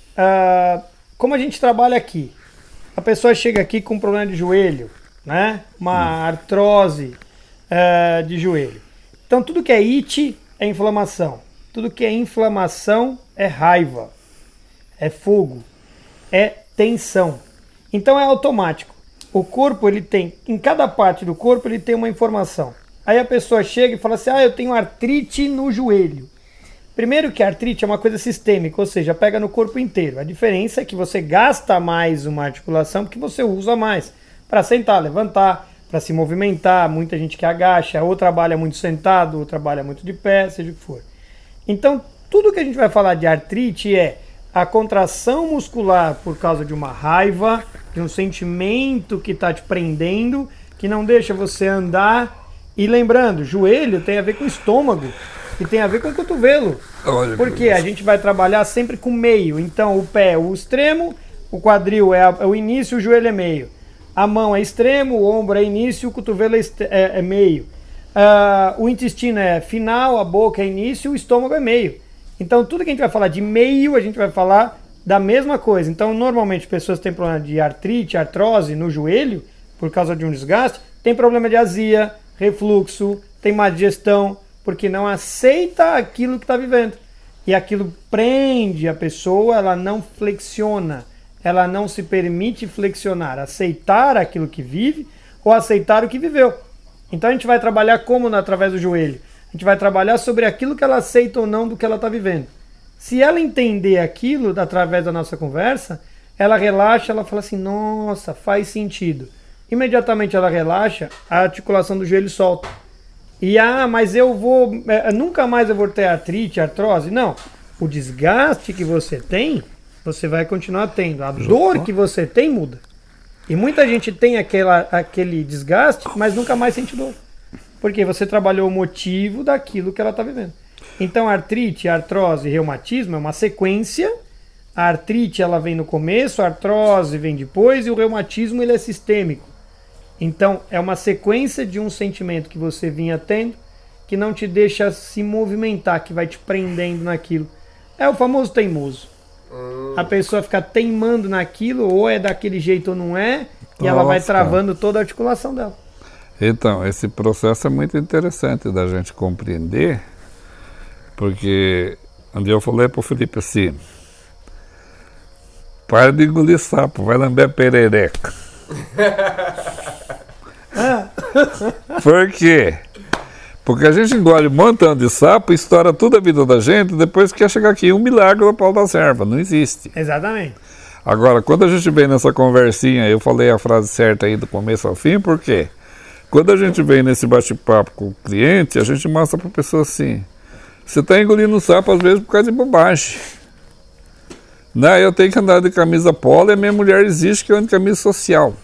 Uh, como a gente trabalha aqui, a pessoa chega aqui com um problema de joelho, né? Uma hum. artrose, uh, de joelho. Então tudo que é it é inflamação. Tudo que é inflamação é raiva, é fogo, é tensão. Então é automático. O corpo, ele tem, em cada parte do corpo, ele tem uma informação. Aí a pessoa chega e fala assim, ah, eu tenho artrite no joelho. Primeiro que a artrite é uma coisa sistêmica, ou seja, pega no corpo inteiro. A diferença é que você gasta mais uma articulação porque você usa mais. Para sentar, levantar, para se movimentar, muita gente que agacha, ou trabalha muito sentado, ou trabalha muito de pé, seja o que for. Então, tudo que a gente vai falar de artrite é a contração muscular por causa de uma raiva, de um sentimento que está te prendendo, que não deixa você andar. E lembrando, joelho tem a ver com o estômago, que tem a ver com o cotovelo. Olha, porque a gente vai trabalhar sempre com meio. Então, o pé é o extremo, o quadril é, a, é o início, o joelho é meio. A mão é extremo, o ombro é início, o cotovelo é, é, é meio. Uh, o intestino é final, a boca é início, o estômago é meio. Então tudo que a gente vai falar de meio, a gente vai falar da mesma coisa. Então normalmente pessoas têm problema de artrite, artrose no joelho, por causa de um desgaste, tem problema de azia, refluxo, tem má digestão, porque não aceita aquilo que está vivendo. E aquilo prende a pessoa, ela não flexiona, ela não se permite flexionar, aceitar aquilo que vive ou aceitar o que viveu. Então a gente vai trabalhar como através do joelho? A gente vai trabalhar sobre aquilo que ela aceita ou não do que ela está vivendo. Se ela entender aquilo através da nossa conversa, ela relaxa, ela fala assim, nossa, faz sentido. Imediatamente ela relaxa, a articulação do joelho solta. E ah, mas eu vou, é, nunca mais eu vou ter artrite, artrose. Não, o desgaste que você tem, você vai continuar tendo. A dor que você tem muda. E muita gente tem aquela, aquele desgaste, mas nunca mais sente dor. Porque você trabalhou o motivo daquilo que ela está vivendo. Então, artrite, artrose e reumatismo é uma sequência. A artrite ela vem no começo, a artrose vem depois e o reumatismo ele é sistêmico. Então, é uma sequência de um sentimento que você vinha tendo que não te deixa se movimentar, que vai te prendendo naquilo. É o famoso teimoso. A pessoa fica teimando naquilo, ou é daquele jeito ou não é, e Nossa, ela vai travando toda a articulação dela. Então, esse processo é muito interessante da gente compreender, porque um dia eu falei para o Felipe assim, para de engolir sapo, vai lamber perereca. Por quê? Porque a gente engole um montão de sapo, estoura toda a vida da gente, depois quer chegar aqui um milagre no pau da serva. Não existe. Exatamente. Agora, quando a gente vem nessa conversinha, eu falei a frase certa aí do começo ao fim, por quê? Quando a gente vem nesse bate-papo com o cliente, a gente mostra para a pessoa assim, você está engolindo sapo às vezes por causa de bobagem. Não, eu tenho que andar de camisa polo e a minha mulher exige que eu ande de camisa social.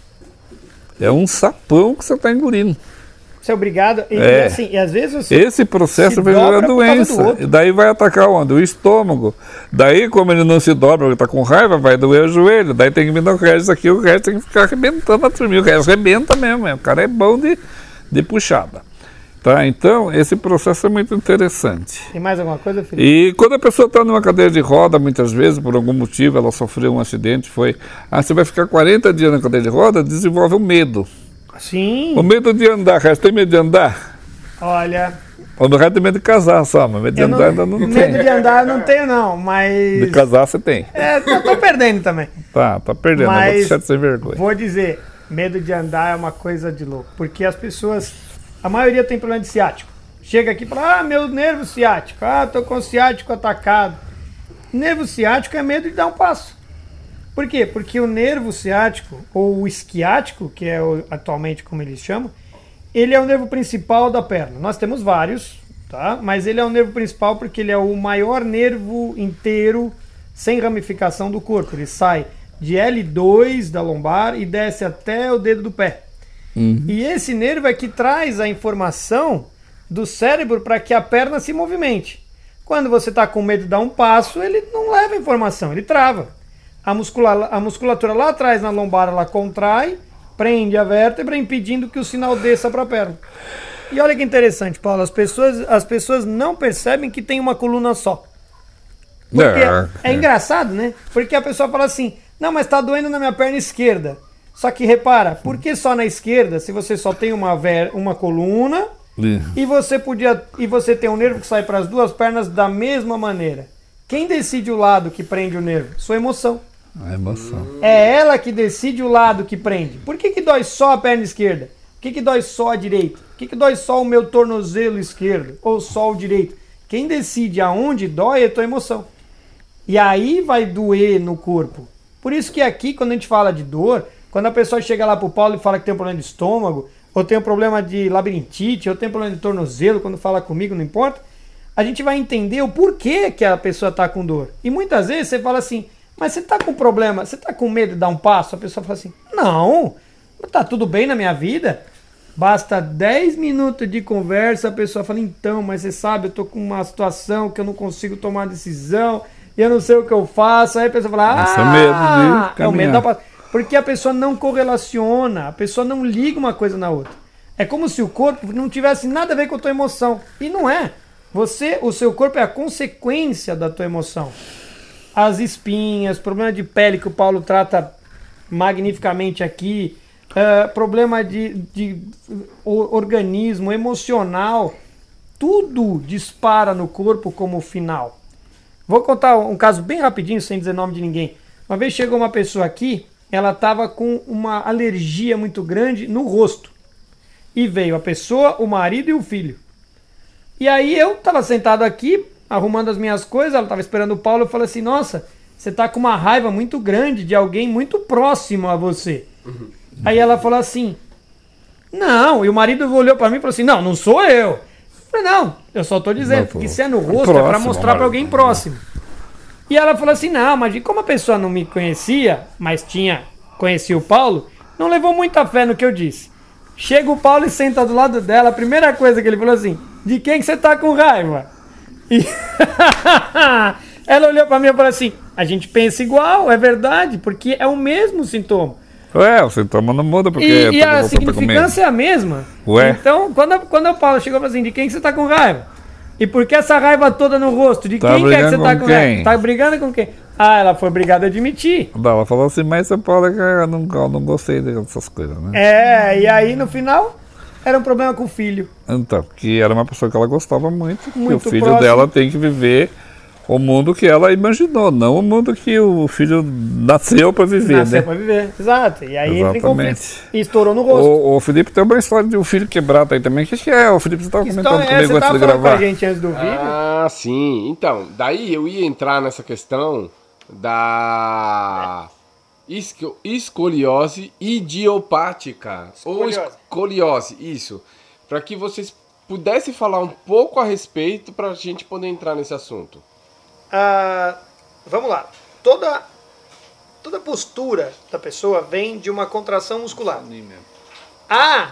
É um sapão que você está engolindo. Você é obrigado, e, é. e assim, e às vezes você esse processo vai gerar doença, e daí vai atacar onde? O estômago. Daí, como ele não se dobra, ele está com raiva, vai doer o joelho, daí tem que vir o resto aqui, o resto tem que ficar arrebentando a turminha, o resto arrebenta mesmo, o cara é bom de, de puxada. Tá? Então, esse processo é muito interessante. Tem mais alguma coisa, Felipe? E quando a pessoa está numa cadeira de roda, muitas vezes, por algum motivo, ela sofreu um acidente, foi, ah, você vai ficar quarenta dias na cadeira de roda, desenvolve o medo. Sim. O medo de andar, o resto tem medo de andar? Olha... O resto tem medo de casar só, mas medo de andar ainda não tem. Medo de andar não tenho não, mas... De casar você tem. É, tô, tô perdendo também. Tá, tá perdendo, mas não vou deixar de ser vergonha. Vou dizer, medo de andar é uma coisa de louco, porque as pessoas, a maioria tem problema de ciático. Chega aqui e fala, ah, meu nervo ciático, ah, tô com o ciático atacado. Nervo ciático é medo de dar um passo. Por quê? Porque o nervo ciático, ou o isquiático, que é o, atualmente como eles chamam, ele é o nervo principal da perna. Nós temos vários, tá? Mas ele é o nervo principal porque ele é o maior nervo inteiro sem ramificação do corpo. Ele sai de L dois da lombar e desce até o dedo do pé. Uhum. E esse nervo é que traz a informação do cérebro para que a perna se movimente. Quando você está com medo de dar um passo, ele não leva a informação, ele trava. A, muscula a musculatura lá atrás na lombar ela contrai, prende a vértebra, impedindo que o sinal desça para a perna. E olha que interessante, Paulo, as pessoas, as pessoas não percebem que tem uma coluna só. Porque é, é engraçado, né? Porque a pessoa fala assim, não, mas está doendo na minha perna esquerda. Só que repara, por que só na esquerda, se você só tem uma, ver, uma coluna e você podia e você tem um nervo que sai para as duas pernas da mesma maneira? Quem decide o lado que prende o nervo? Sua emoção. A emoção. É ela que decide o lado que prende. Por que, que dói só a perna esquerda? Por que, que dói só a direita? Por que, que dói só o meu tornozelo esquerdo? Ou só o direito? Quem decide aonde dói é a tua emoção. E aí vai doer no corpo. Por isso que aqui, quando a gente fala de dor, quando a pessoa chega lá pro Paulo e fala que tem um problema de estômago, ou tem um problema de labirintite, ou tem um problema de tornozelo, quando fala comigo, não importa, a gente vai entender o porquê que a pessoa tá com dor. E muitas vezes você fala assim, mas você tá com problema, você tá com medo de dar um passo? A pessoa fala assim, não, tá tudo bem na minha vida. Basta dez minutos de conversa, a pessoa fala, então, mas você sabe, eu tô com uma situação que eu não consigo tomar uma decisão, e eu não sei o que eu faço. Aí a pessoa fala, ah, é medo de é o medo da passo. Porque a pessoa não correlaciona, a pessoa não liga uma coisa na outra. É como se o corpo não tivesse nada a ver com a tua emoção. E não é. Você, o seu corpo é a consequência da tua emoção. As espinhas, problema de pele que o Paulo trata magnificamente aqui, uh, problema de, de organismo, emocional, tudo dispara no corpo como final. Vou contar um caso bem rapidinho, sem dizer nome de ninguém. Uma vez chegou uma pessoa aqui, ela estava com uma alergia muito grande no rosto. E veio a pessoa, o marido e o filho. E aí eu estava sentado aqui, arrumando as minhas coisas, ela estava esperando o Paulo, eu falei assim, nossa, você está com uma raiva muito grande de alguém muito próximo a você. Uhum. Aí ela falou assim, não, e o marido olhou para mim e falou assim, não, não sou eu. Eu falei, não, eu só estou dizendo, porque se é no rosto próximo, é para mostrar para alguém próximo. E ela falou assim, não, mas como a pessoa não me conhecia, mas tinha, conhecia o Paulo, não levou muita fé no que eu disse. Chega o Paulo e senta do lado dela, a primeira coisa que ele falou assim, de quem que você tá com raiva? E ela olhou pra mim e falou assim, a gente pensa igual, é verdade, porque é o mesmo sintoma. Ué, o sintoma não muda porque... E, e a significância é a mesma. Ué? Então, quando, quando o Paulo chegou e falou assim, de quem que você tá com raiva? E por que essa raiva toda no rosto? De tá quem que é que você com tá com quem? raiva? Tá brigando com quem? Ah, ela foi obrigada a admitir. Ela falou assim, mas você pode, eu não, eu não gostei dessas coisas, né? É, e aí no final era um problema com o filho. Então, que era uma pessoa que ela gostava muito, muito que o filho próximo. dela tem que viver o mundo que ela imaginou, não o mundo que o filho nasceu para viver, nasceu né? para viver, exato. E aí exatamente. Entra em conflito. E estourou no rosto. O, o Felipe tem uma história de um filho quebrado aí também. O que, que é? O Felipe, você estava comentando é, comigo você antes de falando gravar. Com a gente antes do vídeo? Ah, sim. Então, daí eu ia entrar nessa questão da esco escoliose idiopática. Escoliose. Ou escoliose, isso. Para que vocês pudessem falar um pouco a respeito para a gente poder entrar nesse assunto. Ah, vamos lá. Toda, toda postura da pessoa vem de uma contração muscular. A,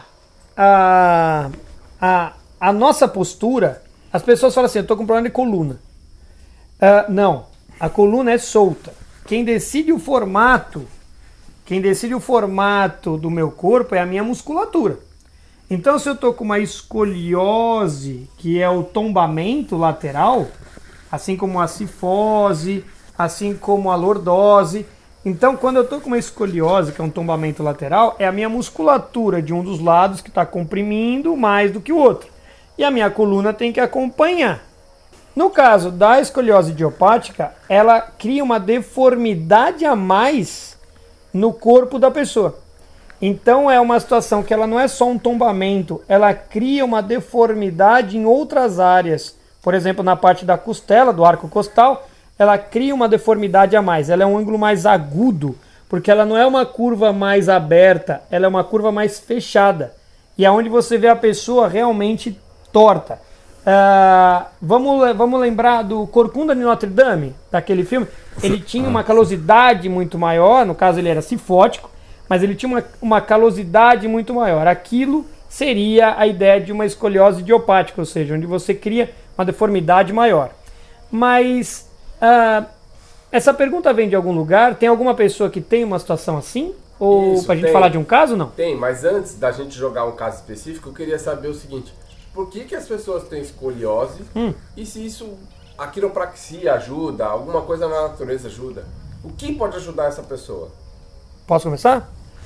a, a, a nossa postura, as pessoas falam assim, eu estou com problema de coluna. Ah, não, a coluna é solta. Quem decide o formato, quem decide o formato do meu corpo é a minha musculatura. Então, se eu estou com uma escoliose, que é o tombamento lateral, assim como a cifose, assim como a lordose. Então, quando eu estou com uma escoliose, que é um tombamento lateral, é a minha musculatura de um dos lados que está comprimindo mais do que o outro. E a minha coluna tem que acompanhar. No caso da escoliose idiopática, ela cria uma deformidade a mais no corpo da pessoa. Então é uma situação que ela não é só um tombamento, ela cria uma deformidade em outras áreas. Por exemplo, na parte da costela, do arco costal, ela cria uma deformidade a mais. Ela é um ângulo mais agudo, porque ela não é uma curva mais aberta, ela é uma curva mais fechada. E é onde você vê a pessoa realmente torta. Uh, vamos, vamos lembrar do Corcunda de Notre Dame, daquele filme? Ele tinha uma calosidade muito maior, no caso ele era cifótico, mas ele tinha uma, uma calosidade muito maior. Aquilo seria a ideia de uma escoliose idiopática, ou seja, onde você cria uma deformidade maior. Mas uh, essa pergunta vem de algum lugar? Tem alguma pessoa que tem uma situação assim? Ou para a gente falar de um caso, não? Tem, mas antes da gente jogar um caso específico, eu queria saber o seguinte: por que, que as pessoas têm escoliose? Hum. E se isso, a quiropraxia ajuda, alguma coisa na natureza ajuda? O que pode ajudar essa pessoa? Posso começar?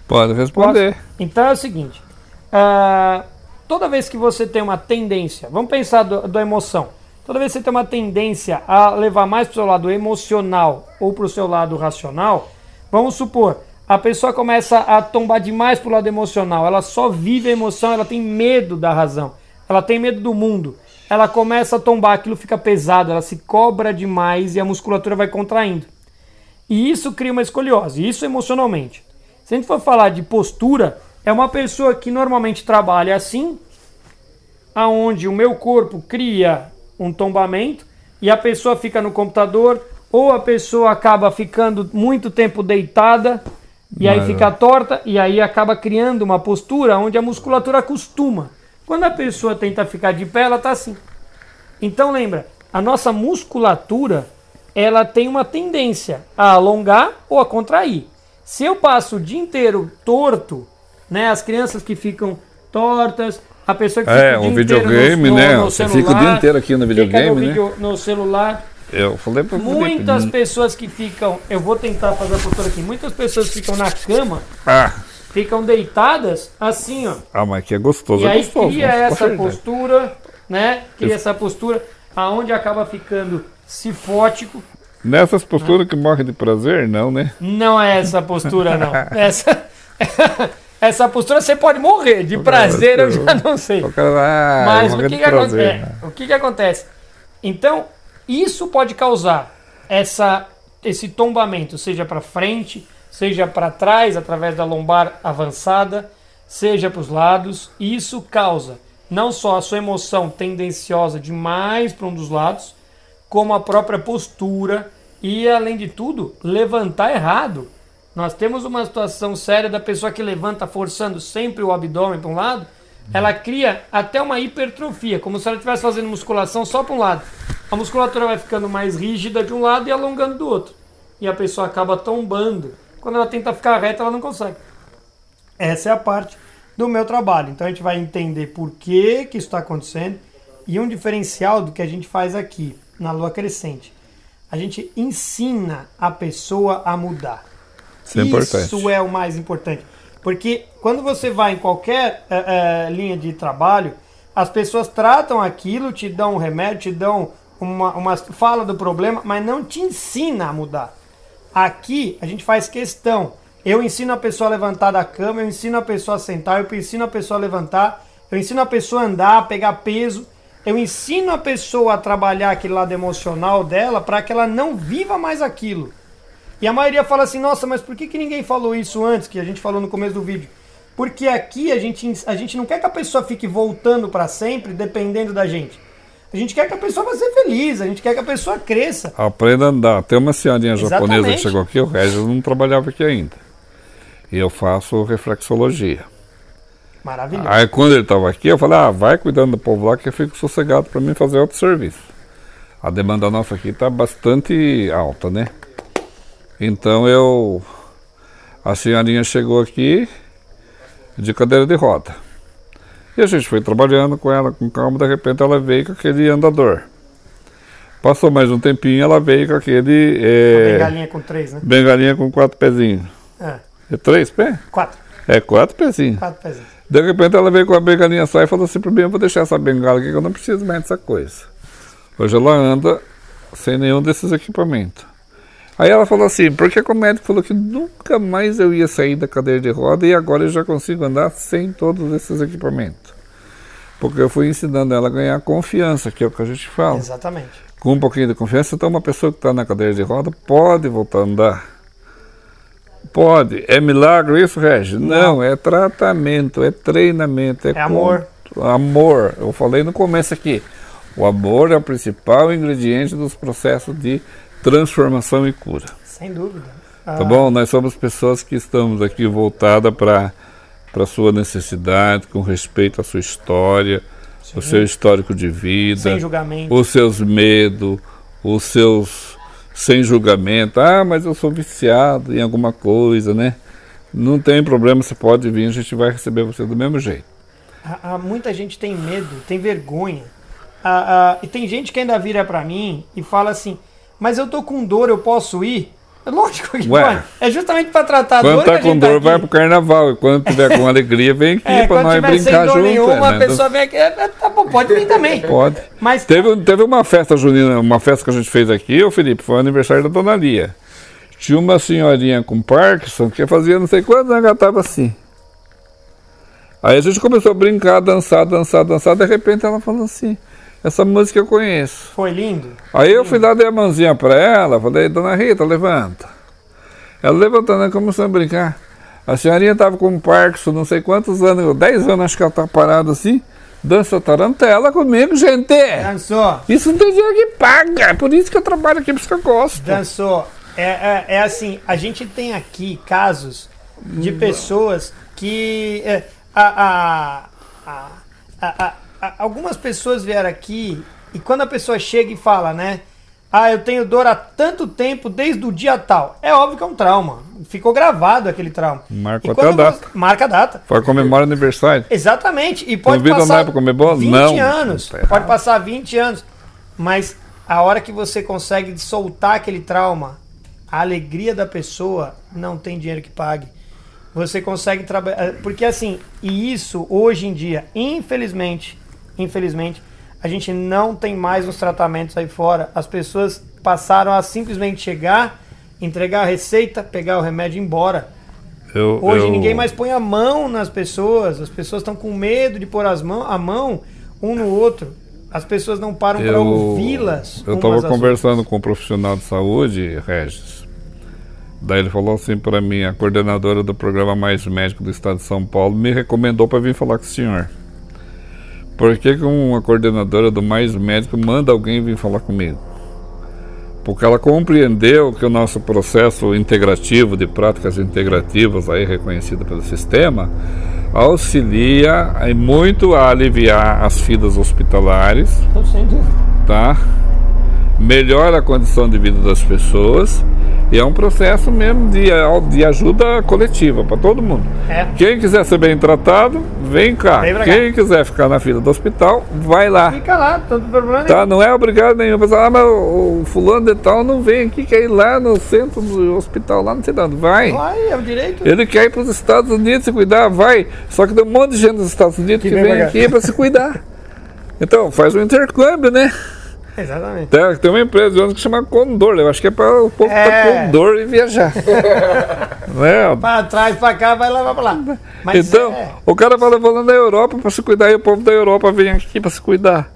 Pode responder. Posso? Então é o seguinte, uh, toda vez que você tem uma tendência, vamos pensar do, da emoção, toda vez que você tem uma tendência a levar mais para o seu lado emocional ou para o seu lado racional, vamos supor, a pessoa começa a tombar demais para o lado emocional, ela só vive a emoção, ela tem medo da razão, ela tem medo do mundo, ela começa a tombar, aquilo fica pesado, ela se cobra demais e a musculatura vai contraindo. E isso cria uma escoliose, isso emocionalmente. Se a gente for falar de postura, é uma pessoa que normalmente trabalha assim, aonde o meu corpo cria um tombamento e a pessoa fica no computador, ou a pessoa acaba ficando muito tempo deitada e aí fica torta e aí acaba criando uma postura onde a musculatura acostuma. Quando a pessoa tenta ficar de pé, ela está assim. Então lembra, a nossa musculatura, ela tem uma tendência a alongar ou a contrair. Se eu passo o dia inteiro torto, né, as crianças que ficam tortas, a pessoa que fica é, o dia um videogame, no, né? no Você celular, fica o dia inteiro aqui no videogame, no, né? video, no celular. Eu falei pra Muitas Felipe, pessoas que ficam, eu vou tentar fazer a postura aqui, muitas pessoas que ficam na cama, ah. ficam deitadas assim, ó. Ah, mas que é gostoso, e é aí gostoso. cria essa verdade. postura, né? Cria essa postura, aonde acaba ficando cifótico. Nessas posturas que morrem de prazer, não, né? Não é essa postura, não. Essa, essa postura você pode morrer. De prazer eu já não sei. Ah, mas o que, que, prazer, acontece? o que, que acontece? Então, isso pode causar essa, esse tombamento, seja para frente, seja para trás, através da lombar avançada, seja para os lados. Isso causa não só a sua emoção tendenciosa demais para um dos lados, como a própria postura e, além de tudo, levantar errado. Nós temos uma situação séria da pessoa que levanta forçando sempre o abdômen para um lado, ela cria até uma hipertrofia, como se ela estivesse fazendo musculação só para um lado. A musculatura vai ficando mais rígida de um lado e alongando do outro. E a pessoa acaba tombando. Quando ela tenta ficar reta, ela não consegue. Essa é a parte do meu trabalho. Então a gente vai entender por que, que isso está acontecendo e um diferencial do que a gente faz aqui na Lua Crescente. A gente ensina a pessoa a mudar. Isso é importante. Isso é o mais importante. Porque quando você vai em qualquer é, é, linha de trabalho, as pessoas tratam aquilo, te dão um remédio, te dão uma, uma fala do problema, mas não te ensina a mudar. Aqui a gente faz questão. Eu ensino a pessoa a levantar da cama, eu ensino a pessoa a sentar, eu ensino a pessoa a levantar, eu ensino a pessoa a andar, a pegar peso. Eu ensino a pessoa a trabalhar aquele lado emocional dela para que ela não viva mais aquilo. E a maioria fala assim, nossa, mas por que, que ninguém falou isso antes, que a gente falou no começo do vídeo? Porque aqui a gente, a gente não quer que a pessoa fique voltando para sempre, dependendo da gente. A gente quer que a pessoa vá ser feliz, a gente quer que a pessoa cresça. Aprenda a andar. Tem uma senhorinha Exatamente. japonesa que chegou aqui, o Regis não trabalhava aqui ainda. E eu faço reflexologia. Maravilhoso. Aí quando ele estava aqui, eu falei, ah, vai cuidando do povo lá que eu fico sossegado para mim fazer outro serviço. A demanda nossa aqui está bastante alta, né? Então eu... A senhorinha chegou aqui de cadeira de roda. E a gente foi trabalhando com ela com calma, de repente ela veio com aquele andador. Passou mais um tempinho, ela veio com aquele... É, bengalinha com três, né? Bengalinha com quatro pezinhos. É. É três pés? Quatro. É, quatro pezinhos. Quatro pezinhos. De repente ela veio com a bengalinha só e falou assim para mim, eu vou deixar essa bengala aqui que eu não preciso mais dessa coisa. Hoje ela anda sem nenhum desses equipamentos. Aí ela falou assim, porque o médico falou que nunca mais eu ia sair da cadeira de roda e agora eu já consigo andar sem todos esses equipamentos. Porque eu fui ensinando ela a ganhar confiança, que é o que a gente fala. Exatamente. Com um pouquinho de confiança, então uma pessoa que está na cadeira de roda pode voltar a andar. Pode. É milagre isso, Regis? Não, Não é tratamento, é treinamento. É, é amor. Com... Amor. Eu falei no começo aqui. O amor é o principal ingrediente dos processos de transformação e cura. Sem dúvida. Ah. Tá bom? Nós somos pessoas que estamos aqui voltadas para a sua necessidade, com respeito à sua história, Sim. o seu histórico de vida, sem julgamento, os seus medos, os seus... sem julgamento. Ah, mas eu sou viciado em alguma coisa, né? Não tem problema, você pode vir, a gente vai receber você do mesmo jeito. Há, há muita gente tem medo, tem vergonha. Ah, ah, e tem gente que ainda vira pra mim e fala assim, mas eu tô com dor, eu posso ir? Lógico que Ué, pode. É justamente para tratar a quando dor tá que a com gente dor, tá vai aqui. pro carnaval. E quando tiver com alegria, vem aqui É, pra quando nós tiver brincar sem dor junto. nenhuma, é, né? a pessoa vem aqui. É, tá bom, pode vir também. Pode. Mas Teve, teve uma festa junina, uma festa que a gente fez aqui, ô Felipe, foi o aniversário da Dona Lia. Tinha uma senhorinha com Parkinson que fazia não sei quantos anos, ela tava assim. Aí a gente começou a brincar, dançar, dançar, dançar, de repente ela falou assim, essa música eu conheço. foi lindo. Aí eu fui lá, dei a mãozinha pra ela, falei, Dona Rita, levanta. Ela levantando, ela começou a brincar. A senhorinha tava com Parkinson, não sei quantos anos, dez anos acho que ela tá parada assim, dança tarantela comigo, gente. Dançou. Isso não tem dinheiro que paga, é por isso que eu trabalho aqui, por isso que eu gosto. Dançou. É, é, é assim, a gente tem aqui casos de pessoas que... É, a, a, a, a, a, algumas pessoas vieram aqui e quando a pessoa chega e fala, né? Ah, eu tenho dor há tanto tempo, desde o dia tal. É óbvio que é um trauma. Ficou gravado aquele trauma. Marca até a data. Você, marca a data. Vai comemorar aniversário. Exatamente. E pode Convida passar nós pra comer bolo? vinte Não. anos. Tá Pode errado. passar vinte anos. Mas a hora que você consegue soltar aquele trauma, a alegria da pessoa não tem dinheiro que pague. Você consegue trabalhar. Porque assim, e isso hoje em dia, infelizmente, infelizmente, a gente não tem mais uns tratamentos aí fora. As pessoas passaram a simplesmente chegar, entregar a receita, pegar o remédio e ir embora. Eu, Hoje eu... ninguém mais põe a mão nas pessoas. As pessoas estão com medo de pôr as mão, a mão um no outro. As pessoas não param para Eu ouvi-las. eu umas estava às conversando outras. com um profissional de saúde, Regis. Daí ele falou assim para mim, a coordenadora do programa Mais Médico do Estado de São Paulo me recomendou para vir falar com o senhor. Por que que uma coordenadora do Mais Médico manda alguém vir falar comigo? Porque ela compreendeu que o nosso processo integrativo, de práticas integrativas, aí reconhecido pelo sistema, auxilia aí muito a aliviar as filas hospitalares, Então, sem dúvida. tá? Melhora a condição de vida das pessoas e é um processo mesmo de, de ajuda coletiva para todo mundo. É. Quem quiser ser bem tratado, vem cá. Vem pra Quem quiser ficar na fila do hospital, vai lá. Fica lá, tanto problema Tá, não é obrigado nenhum. Pessoal, ah, mas o, o fulano de tal não vem aqui, quer ir lá no centro do hospital, lá não sei de onde. Vai. Vai, é o direito. Ele quer ir para os Estados Unidos se cuidar, vai. Só que tem um monte de gente dos Estados Unidos que, Que vem vem pra cá. aqui para se cuidar. Então, faz um intercâmbio, né? Exatamente. Tem, tem uma empresa de ônibus que chama Condor. Eu acho que é para o povo É. para Condor e viajar. né? Pra trás, pra cá, vai lá, vai pra lá. Mas Então, é, o cara vai levando da Europa para se cuidar e o povo da Europa vem aqui para se cuidar.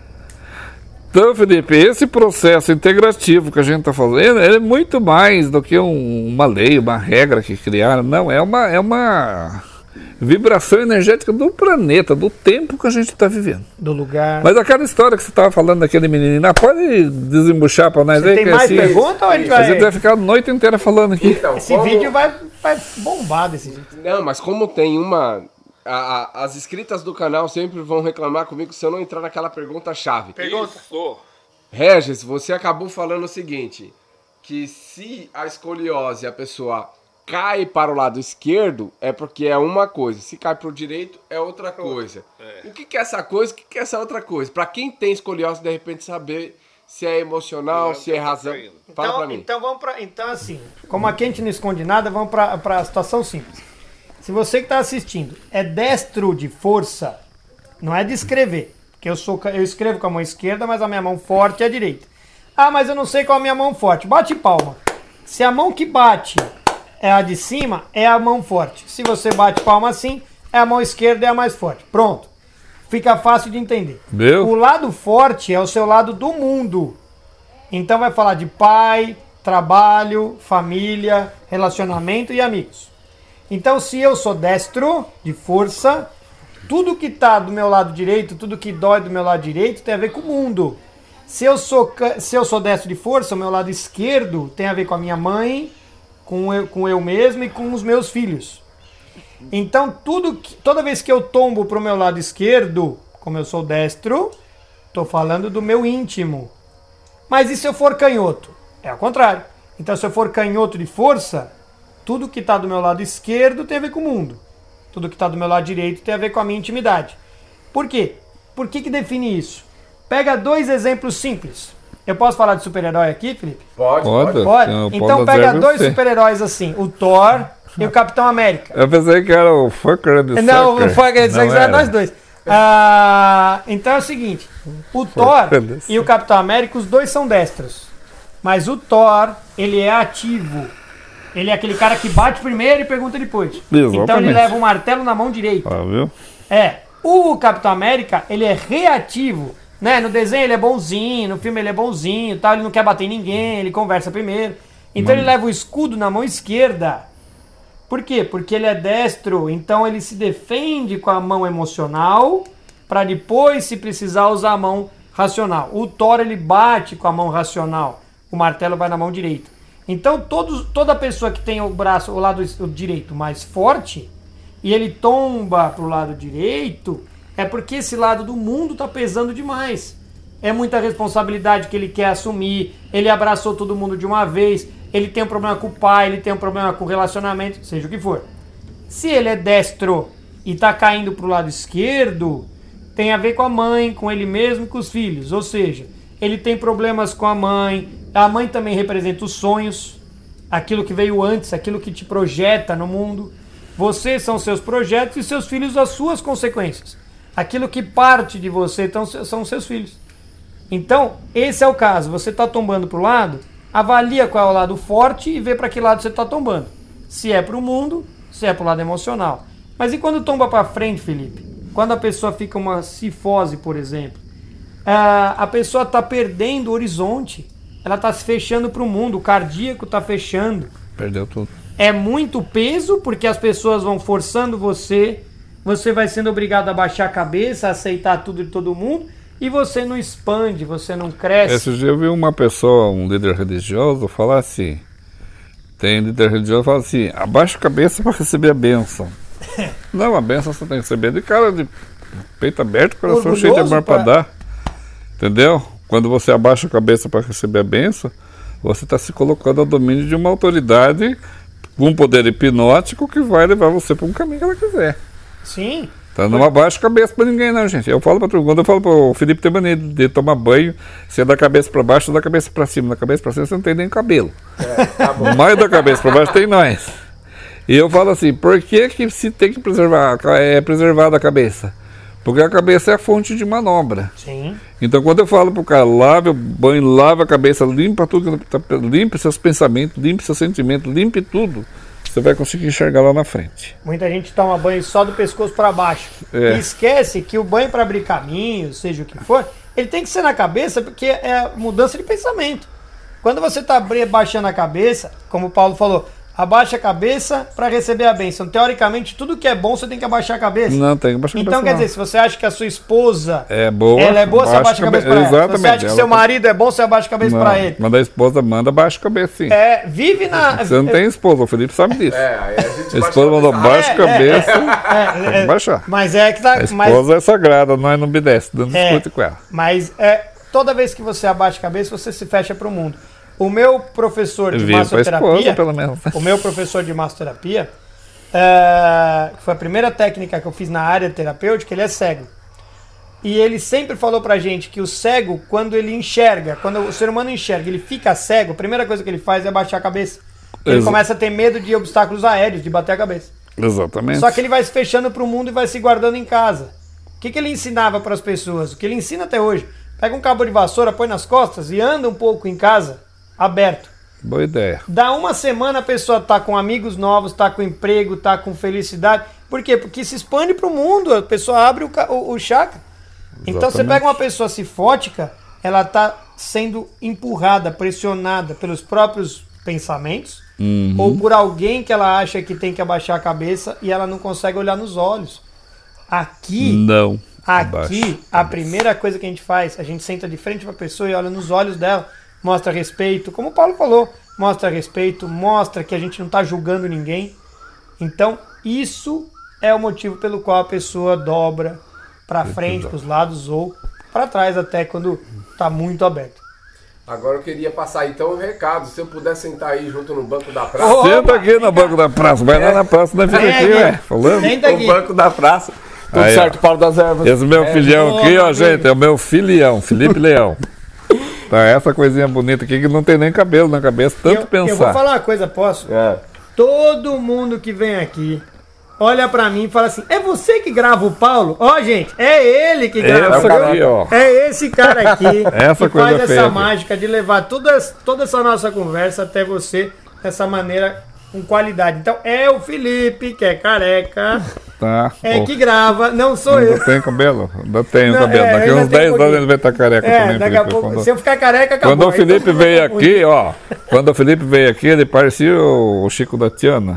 Então, Felipe, esse processo integrativo que a gente está fazendo, ele é muito mais do que um, uma lei, uma regra que criaram. Não, é uma, é uma vibração energética do planeta, do tempo que a gente está vivendo. do lugar. Mas aquela história que você estava falando daquele menininho, ah, pode desembuchar para nós Você aí? tem que mais assim, pergunta ou a gente a vai... gente vai ficar a noite inteira falando aqui. Então, Esse como- vídeo vai, vai bombar desse jeito. Não, mas como tem uma... a- a- as inscritas do canal sempre vão reclamar comigo se eu não entrar naquela pergunta-chave. Isso. Regis, você acabou falando o seguinte, que se a escoliose, a pessoa cai para o lado esquerdo, é porque é uma coisa. Se cai para o direito, é outra coisa. O que, que é essa coisa? O que, que é essa outra coisa? Para quem tem escoliose, de repente, saber se é emocional, se é razão. Fala Então, para mim. então vamos pra. Então, assim, como aqui a gente não esconde nada, vamos pra, pra situação simples. Se você que está assistindo é destro de força, não é de escrever. Porque eu, sou, eu escrevo com a mão esquerda, mas a minha mão forte é a direita. Ah, mas eu não sei qual é a minha mão forte. Bate palma. Se a mão que bate é a de cima, é a mão forte. Se você bate palma assim, é a mão esquerda, é a mais forte. Pronto. Fica fácil de entender. Meu? O lado forte é o seu lado do mundo. Então vai falar de pai, trabalho, família, relacionamento e amigos. Então se eu sou destro, de força, tudo que tá do meu lado direito, tudo que dói do meu lado direito tem a ver com o mundo. Se eu sou, ca- se eu sou destro de força, o meu lado esquerdo tem a ver com a minha mãe, com eu, com eu mesmo e com os meus filhos. Então, tudo que, toda vez que eu tombo pro meu lado esquerdo, como eu sou destro, tô falando do meu íntimo. Mas e se eu for canhoto? É ao contrário. Então, se eu for canhoto de força, tudo que tá do meu lado esquerdo tem a ver com o mundo. Tudo que tá do meu lado direito tem a ver com a minha intimidade. Por quê? Por que que define isso? Pega dois exemplos simples. Eu posso falar de super-herói aqui, Felipe? Pode, pode. Pode? Então pega dois super-heróis assim, o Thor e o Capitão América. Eu pensei que era o Fucker de Não, Sucker. o Fucker de Sucker era nós dois. Ah, então é o seguinte, o Thor e o Capitão América, os dois são destros. Mas o Thor, ele é ativo. Ele é aquele cara que bate primeiro e pergunta depois. Exatamente. Então ele leva um martelo na mão direita. Ah, viu? É. O Capitão América, ele é reativo. Né? No desenho ele é bonzinho, no filme ele é bonzinho, tal, ele não quer bater em ninguém, ele conversa primeiro. Então Mano. ele leva o escudo na mão esquerda. Por quê? Porque ele é destro, então ele se defende com a mão emocional para depois, se precisar, usar a mão racional. O Thor, ele bate com a mão racional, o martelo vai na mão direita. Então todos, toda pessoa que tem o braço, o lado direito mais forte, e ele tomba pro lado direito, é porque esse lado do mundo tá pesando demais. É muita responsabilidade que ele quer assumir, ele abraçou todo mundo de uma vez, ele tem um problema com o pai, ele tem um problema com o relacionamento, seja o que for. Se ele é destro e tá caindo pro lado esquerdo, tem a ver com a mãe, com ele mesmo e com os filhos. Ou seja, ele tem problemas com a mãe, a mãe também representa os sonhos, aquilo que veio antes, aquilo que te projeta no mundo. Você são seus projetos e seus filhos as suas consequências. Aquilo que parte de você então, são seus filhos. Então, esse é o caso. Você está tombando para o lado, avalia qual é o lado forte e vê para que lado você está tombando. Se é para o mundo, se é para o lado emocional. Mas e quando tomba para frente, Felipe? Quando a pessoa fica uma cifose, por exemplo, a pessoa está perdendo o horizonte. Ela está se fechando para o mundo, o cardíaco está fechando. Perdeu tudo. É muito peso, porque as pessoas vão forçando você, você vai sendo obrigado a baixar a cabeça, a aceitar tudo de todo mundo, e você não expande, você não cresce. Esse dia eu vi uma pessoa, um líder religioso, falar assim, tem líder religioso que fala assim, abaixa a cabeça para receber a bênção. Não, a bênção você tem que receber de cara de peito aberto, coração cheio de amor para dar. Entendeu? Quando você abaixa a cabeça para receber a bênção, você está se colocando ao domínio de uma autoridade com um poder hipnótico que vai levar você para um caminho que ela quiser. Sim. Então não abaixa a cabeça para ninguém não, gente. Eu falo para todo mundo, eu falo para o Felipe ter mania de tomar banho, você da cabeça para baixo, da cabeça para cima, da cabeça para cima você não tem nem cabelo. É, tá bom. Mais da cabeça para baixo tem nós. E eu falo assim, por que que se tem que preservar, é preservada a cabeça? Porque a cabeça é a fonte de manobra. Sim. Então quando eu falo pro cara, lave o banho, lava a cabeça, limpa tudo, limpe seus pensamentos, limpe seus sentimentos, limpe tudo, você vai conseguir enxergar lá na frente. Muita gente toma banho só do pescoço para baixo. É. E esquece que o banho para abrir caminho, seja o que for, ele tem que ser na cabeça porque é mudança de pensamento. Quando você está baixando a cabeça, como o Paulo falou, abaixa a cabeça para receber a bênção. Teoricamente, tudo que é bom você tem que abaixar a cabeça. Não, tem que abaixar a cabeça. Então, quer dizer, se você acha que a sua esposa é boa, ela é boa, você abaixa a cabeça para ela. Exatamente. Se você acha que seu marido é bom, você abaixa a cabeça para ele. Manda a esposa, manda, abaixa a cabeça, sim. É, vive na... Você não tem esposa, o Felipe sabe disso. É, aí a gente a esposa mandou baixa a cabeça, é, é, tem que baixar. Mas é que tá... A esposa mas, é sagrada, nós não obedece, não é, discute com ela. Mas é, toda vez que você abaixa a cabeça, você se fecha para o mundo. O meu professor de massoterapia, esposa, pelo menos. o meu professor de massoterapia, é, que foi a primeira técnica que eu fiz na área terapêutica, ele é cego. E ele sempre falou pra gente que o cego, quando ele enxerga, quando o ser humano enxerga, ele fica cego, a primeira coisa que ele faz é abaixar a cabeça. Ele Ex- começa a ter medo de obstáculos aéreos, de bater a cabeça. Exatamente. Só que ele vai se fechando pro mundo e vai se guardando em casa. O que, que ele ensinava para as pessoas? O que ele ensina até hoje? Pega um cabo de vassoura, põe nas costas e anda um pouco em casa, aberto. Boa ideia. Dá uma semana a pessoa tá com amigos novos, tá com emprego, tá com felicidade. Por quê? Porque se expande pro mundo, a pessoa abre o, o, o chakra. Exatamente. Então você pega uma pessoa cifótica, ela tá sendo empurrada, pressionada pelos próprios pensamentos, uhum, ou por alguém que ela acha que tem que abaixar a cabeça e ela não consegue olhar nos olhos. Aqui, não. Aqui, a primeira coisa que a gente faz, a gente senta de frente pra pessoa e olha nos olhos dela, mostra respeito, como o Paulo falou, mostra respeito, mostra que a gente não está julgando ninguém. Então, isso é o motivo pelo qual a pessoa dobra para frente, para os lados ou para trás, até quando está muito aberto. Agora eu queria passar então um recado, se eu puder sentar aí junto no banco da praça. Oh, senta aqui no banco da praça, vai é. lá na praça, não é aqui, ué, falando. Senta aqui. O banco da praça. Tudo aí, certo, Paulo das Ervas. Esse meu é, filhão aqui, ó, gente, é o meu filião, Felipe Leão. Tá essa coisinha bonita aqui que não tem nem cabelo na cabeça, tanto eu, pensar. Eu vou falar uma coisa, posso? É. Todo mundo que vem aqui olha pra mim e fala assim, é você que grava o Paulo? Ó, oh, gente, é ele que grava. Essa aqui, ó. É esse cara aqui essa que coisa faz essa feia mágica de levar toda, toda essa nossa conversa até você dessa maneira com qualidade. Então é o Felipe, que é careca, tá. é oh. que grava, não sou Ainda eu. tem cabelo? Ainda tenho Não, cabelo. é, Daqui ainda uns tem dez um anos ele vai estar careca É, também, daqui a Felipe. pouco, Quando, se eu ficar careca, acabou. quando o Felipe Então, veio aqui, ó, quando o Felipe veio aqui, ele parecia o Chico da Tiana.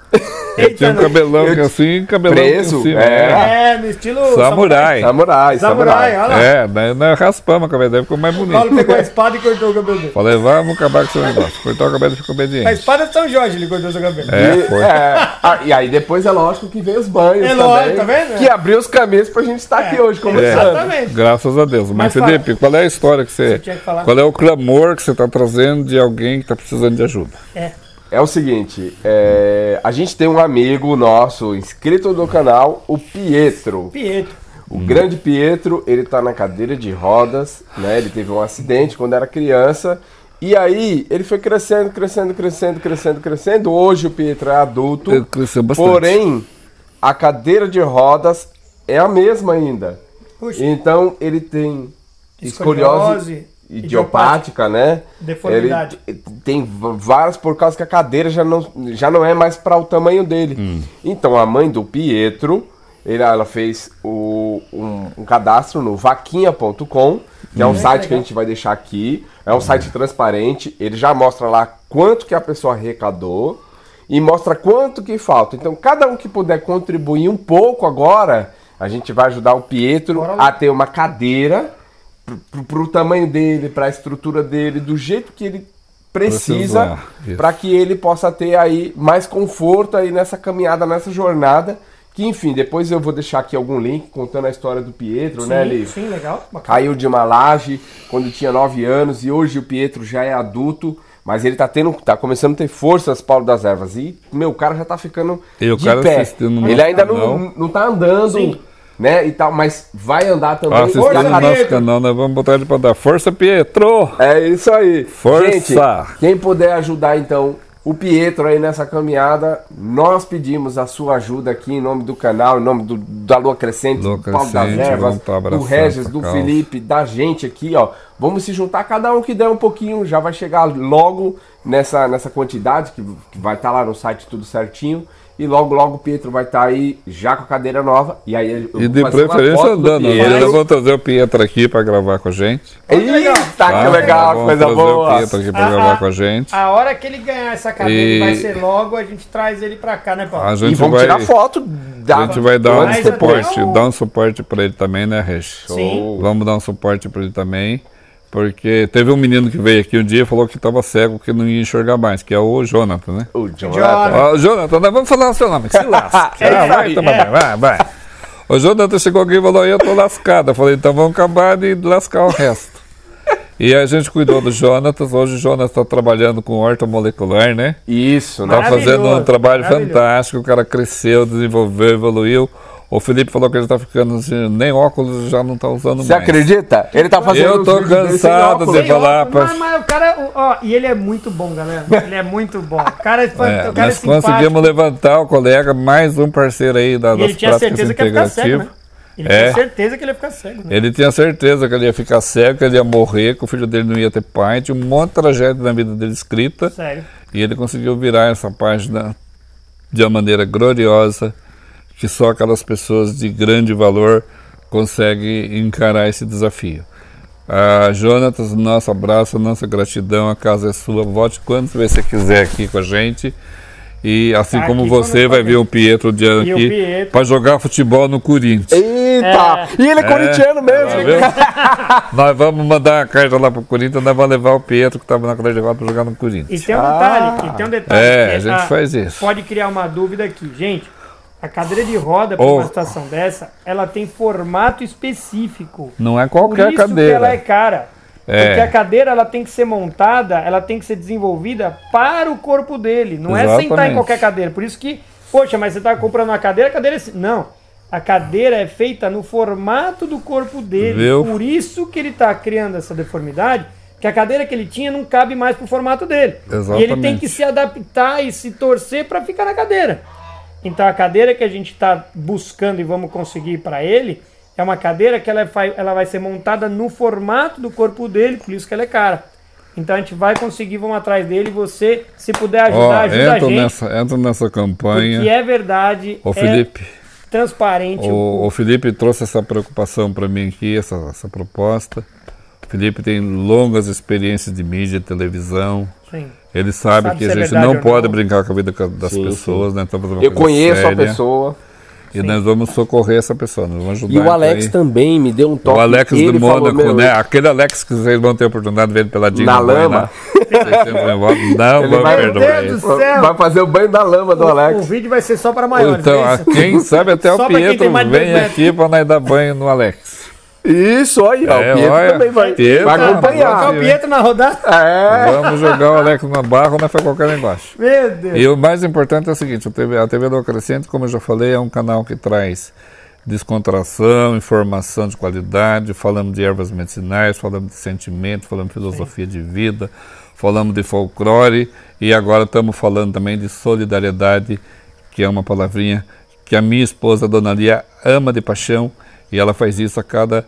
Ele Eita, tinha um não. cabelão que assim, cabelão Preso, aqui em cima. é. É, no estilo Samurai. Samurai, Samurai, samurai. olha lá. É, daí nós raspamos a cabelo, daí ficou mais O bonito. Paulo pegou a espada e cortou o cabelo dele. Falei, vamos acabar com esse negócio. Cortou o cabelo e ficou A obediente. espada de São Jorge ele cortou seu cabelo. É, E, foi. é, ah, e aí depois é lógico que vem os banhos É também, lógico, tá vendo? que abriu os caminhos pra gente estar aqui hoje É, conversando. Exatamente. graças a Deus. Mas, Mas Felipe, qual é a história que você... Você tinha que falar. Qual é o clamor que você está trazendo de alguém que está precisando de ajuda? É. É o seguinte, é, a gente tem um amigo nosso, inscrito no canal, o Pietro. Pietro. O grande Pietro, ele tá na cadeira de rodas, né? Ele teve um acidente quando era criança. E aí, ele foi crescendo, crescendo, crescendo, crescendo, crescendo. Hoje o Pietro é adulto. Ele cresceu bastante. Porém, a cadeira de rodas é a mesma ainda. Puxa. Então, ele tem Escoliose, escoliose idiopática, né? Deformidade. Ele tem v- várias por causa que a cadeira já não, já não é mais para o tamanho dele. Hum. Então, a mãe do Pietro, ele, ela fez o, um, um cadastro no vaquinha ponto com, que é um Hum. site Legal. que a gente vai deixar aqui. É um site transparente. Ele já mostra lá quanto que a pessoa arrecadou e mostra quanto que falta. Então, cada um que puder contribuir um pouco agora, a gente vai ajudar o Pietro Bora lá. a ter uma cadeira pro, pro, pro tamanho dele, pra estrutura dele, do jeito que ele precisa, Precisa, isso. para que ele possa ter aí mais conforto aí nessa caminhada, nessa jornada. Que, enfim, depois eu vou deixar aqui algum link contando a história do Pietro, Sim, né, Li? sim, legal. Bacana. Caiu de uma laje quando tinha nove anos e hoje o Pietro já é adulto, mas ele tá tendo, tá começando a ter forças, Paulo das Ervas. E, meu, o cara já tá ficando E o de cara pé. assistindo no Ele nosso ainda canal. não, não tá andando, Sim. né, e tal, mas vai andar também. Ó, assistindo Força, no nosso Pietro. canal, nós vamos botar ele para dar força, Pietro! É isso aí. Força! Gente, quem puder ajudar, então, o Pietro aí nessa caminhada, nós pedimos a sua ajuda aqui em nome do canal, em nome do, da Lua Crescente, Lua do Paulo das Crescente, Ervas, vamos tá do abraçando Regis, essa do causa. Felipe, da gente aqui, ó. Vamos se juntar, cada um que der um pouquinho, já vai chegar logo nessa, nessa quantidade, que, que vai estar lá no site tudo certinho. E logo, logo o Pietro vai estar aí já com a cadeira nova. E aí eu E vou de fazer uma preferência foto do andando. Pietro. Nós vamos trazer o Pietro aqui para gravar com a gente. Eita, tá? que legal, Vamos coisa trazer boa. o Pietro aqui para Ah, gravar ah, com a gente. A hora que ele ganhar essa cadeira, E- vai ser logo, a gente traz ele pra cá, né, Paulo? A E gente vamos vai, tirar foto da... a gente vai dar um Mas suporte, até o- dar um suporte para ele também, né, Regis? Sim. Vamos dar um suporte para ele também. Porque teve um menino que veio aqui um dia e falou que estava cego, que não ia enxergar mais, que é o Jonathan, né? O Jonathan. Jonathan. Ó, Jonathan, nós vamos falar o seu nome, que se lasca. É Ah, isso vai, aí, toma é. bem, vai, vai. O Jonathan chegou aqui e falou, eu tô lascado. Eu falei, então vamos acabar de lascar o resto. E a gente cuidou do Jonathan. Hoje o Jonathan está trabalhando com ortomolecular, né? Isso, né? Está fazendo um Maravilhoso, trabalho maravilhoso. fantástico. O cara cresceu, desenvolveu, evoluiu. O Felipe falou que ele está ficando assim, nem óculos já não está usando Você mais. acredita? Ele tá fazendo Eu os tô vídeos dele sem cansado óculos. de Sem falar óculos, pra- mas, mas o cara, ó, e ele é muito bom, galera. Ele é muito bom. O cara é, fan- É, o cara é nós simpático. conseguimos levantar o colega, mais um parceiro aí da, E das ele tinha práticas certeza que ia ficar cego, né? integrativas. Ele É. tinha certeza que ele ia ficar cego, né? Ele tinha certeza que ele ia ficar cego, que ele ia morrer, que o filho dele não ia ter pai, tinha um monte de tragédia na vida dele escrita. Sério. E ele conseguiu virar essa página de uma maneira gloriosa, que só aquelas pessoas de grande valor conseguem encarar esse desafio. Ah, Jonatas, nosso abraço, nossa gratidão, a casa é sua, volte quantas vezes você quiser aqui com a gente. E assim Tá como aqui você quando vai for ver o Pietro de E o aqui Pietro. para jogar futebol no Corinthians. Eita! E ele é corintiano mesmo. Tá vendo? Nós vamos mandar uma carta lá pro Corinthians, nós vamos levar o Pietro que estava na cadeira de rodas para jogar no E Corinthians. tem um detalhe, e tem um detalhe. É, que a gente faz isso. Pode criar uma dúvida aqui. Gente, a cadeira de roda para Oh. uma situação dessa, ela tem formato específico. Não é Por qualquer isso cadeira. que ela é cara. É. Porque a cadeira ela tem que ser montada, ela tem que ser desenvolvida para o corpo dele. Não é sentar em Exatamente. qualquer cadeira. Por isso que, poxa, mas você está comprando uma cadeira, a cadeira é assim. Não. A cadeira é feita no formato do corpo dele. Viu? Por isso que ele está criando essa deformidade, que a cadeira que ele tinha não cabe mais pro formato dele. Exatamente. E ele tem que se adaptar e se torcer para ficar na cadeira. Então a cadeira que a gente está buscando e vamos conseguir para ele é uma cadeira que ela vai, ela vai ser montada no formato do corpo dele, por isso que ela é cara. Então a gente vai conseguir, vamos atrás dele. Você, se puder ajudar, Ó, ajuda a entra gente. nessa, entra nessa campanha. Porque é verdade, Ô, Felipe, é transparente. o, o Felipe trouxe essa preocupação para mim aqui, essa, essa proposta. O Felipe tem longas experiências de mídia, televisão. Sim. Ele sabe, Sabe que se a é gente verdade não ou pode não. brincar com a vida das Sim, pessoas, sim. né? Então, fazer uma Eu coisa conheço séria, a pessoa. E nós vamos socorrer essa pessoa, nós vamos ajudar. E o Alex aí. também me deu um toque. O Alex ele do falou, Mônaco, meu, né? Aquele Alex que vocês vão ter a oportunidade de ver peladinho Na no banho, lama. né? Vocês sempre vão- Não Ele vamos vai- perdoar Meu Deus isso. do céu. Vai fazer o banho da lama do O, Alex. o vídeo vai ser só para maiores. Então, é a- isso? quem sabe até Só o pra quem tem Pietro mais de dois vem metros. aqui para nós dar banho no Alex. Isso, aí, ó. É, o Pietro olha, também vai, Pietro, vai tá, Colocar acompanhar. o Pietro na rodada. É. Vamos jogar o Alex na barra, não foi qualquer negócio. Meu Deus. E o mais importante é o seguinte, a T V, a T V do Acrescente, como eu já falei, é um canal que traz descontração, informação de qualidade, falamos de ervas medicinais, falamos de sentimento, falamos de filosofia de vida, falamos de folclore e agora estamos falando também de solidariedade, que é uma palavrinha que a minha esposa, Dona Lia, ama de paixão e ela faz isso a cada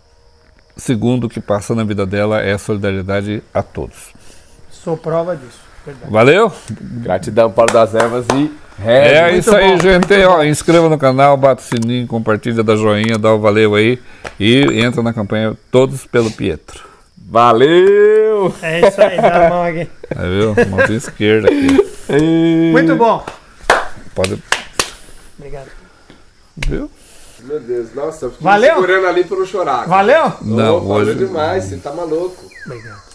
segundo que passa na vida dela, é solidariedade a todos. Sou prova disso. Verdade. Valeu? Gratidão para das ervas e É, Regis. isso aí, gente. Ó, inscreva no canal, bata o sininho, compartilha, dá joinha, dá o valeu aí e entra na campanha Todos pelo Pietro. Valeu! É isso aí, dá a mão aqui. Aí, viu? Mãozinha esquerda aqui. Muito bom. Pode. Obrigado. Viu? Meu Deus, nossa, eu fiquei Valeu? segurando ali pra não chorar. Valeu? Não, Ô, valeu hoje. demais, você tá maluco. Obrigado.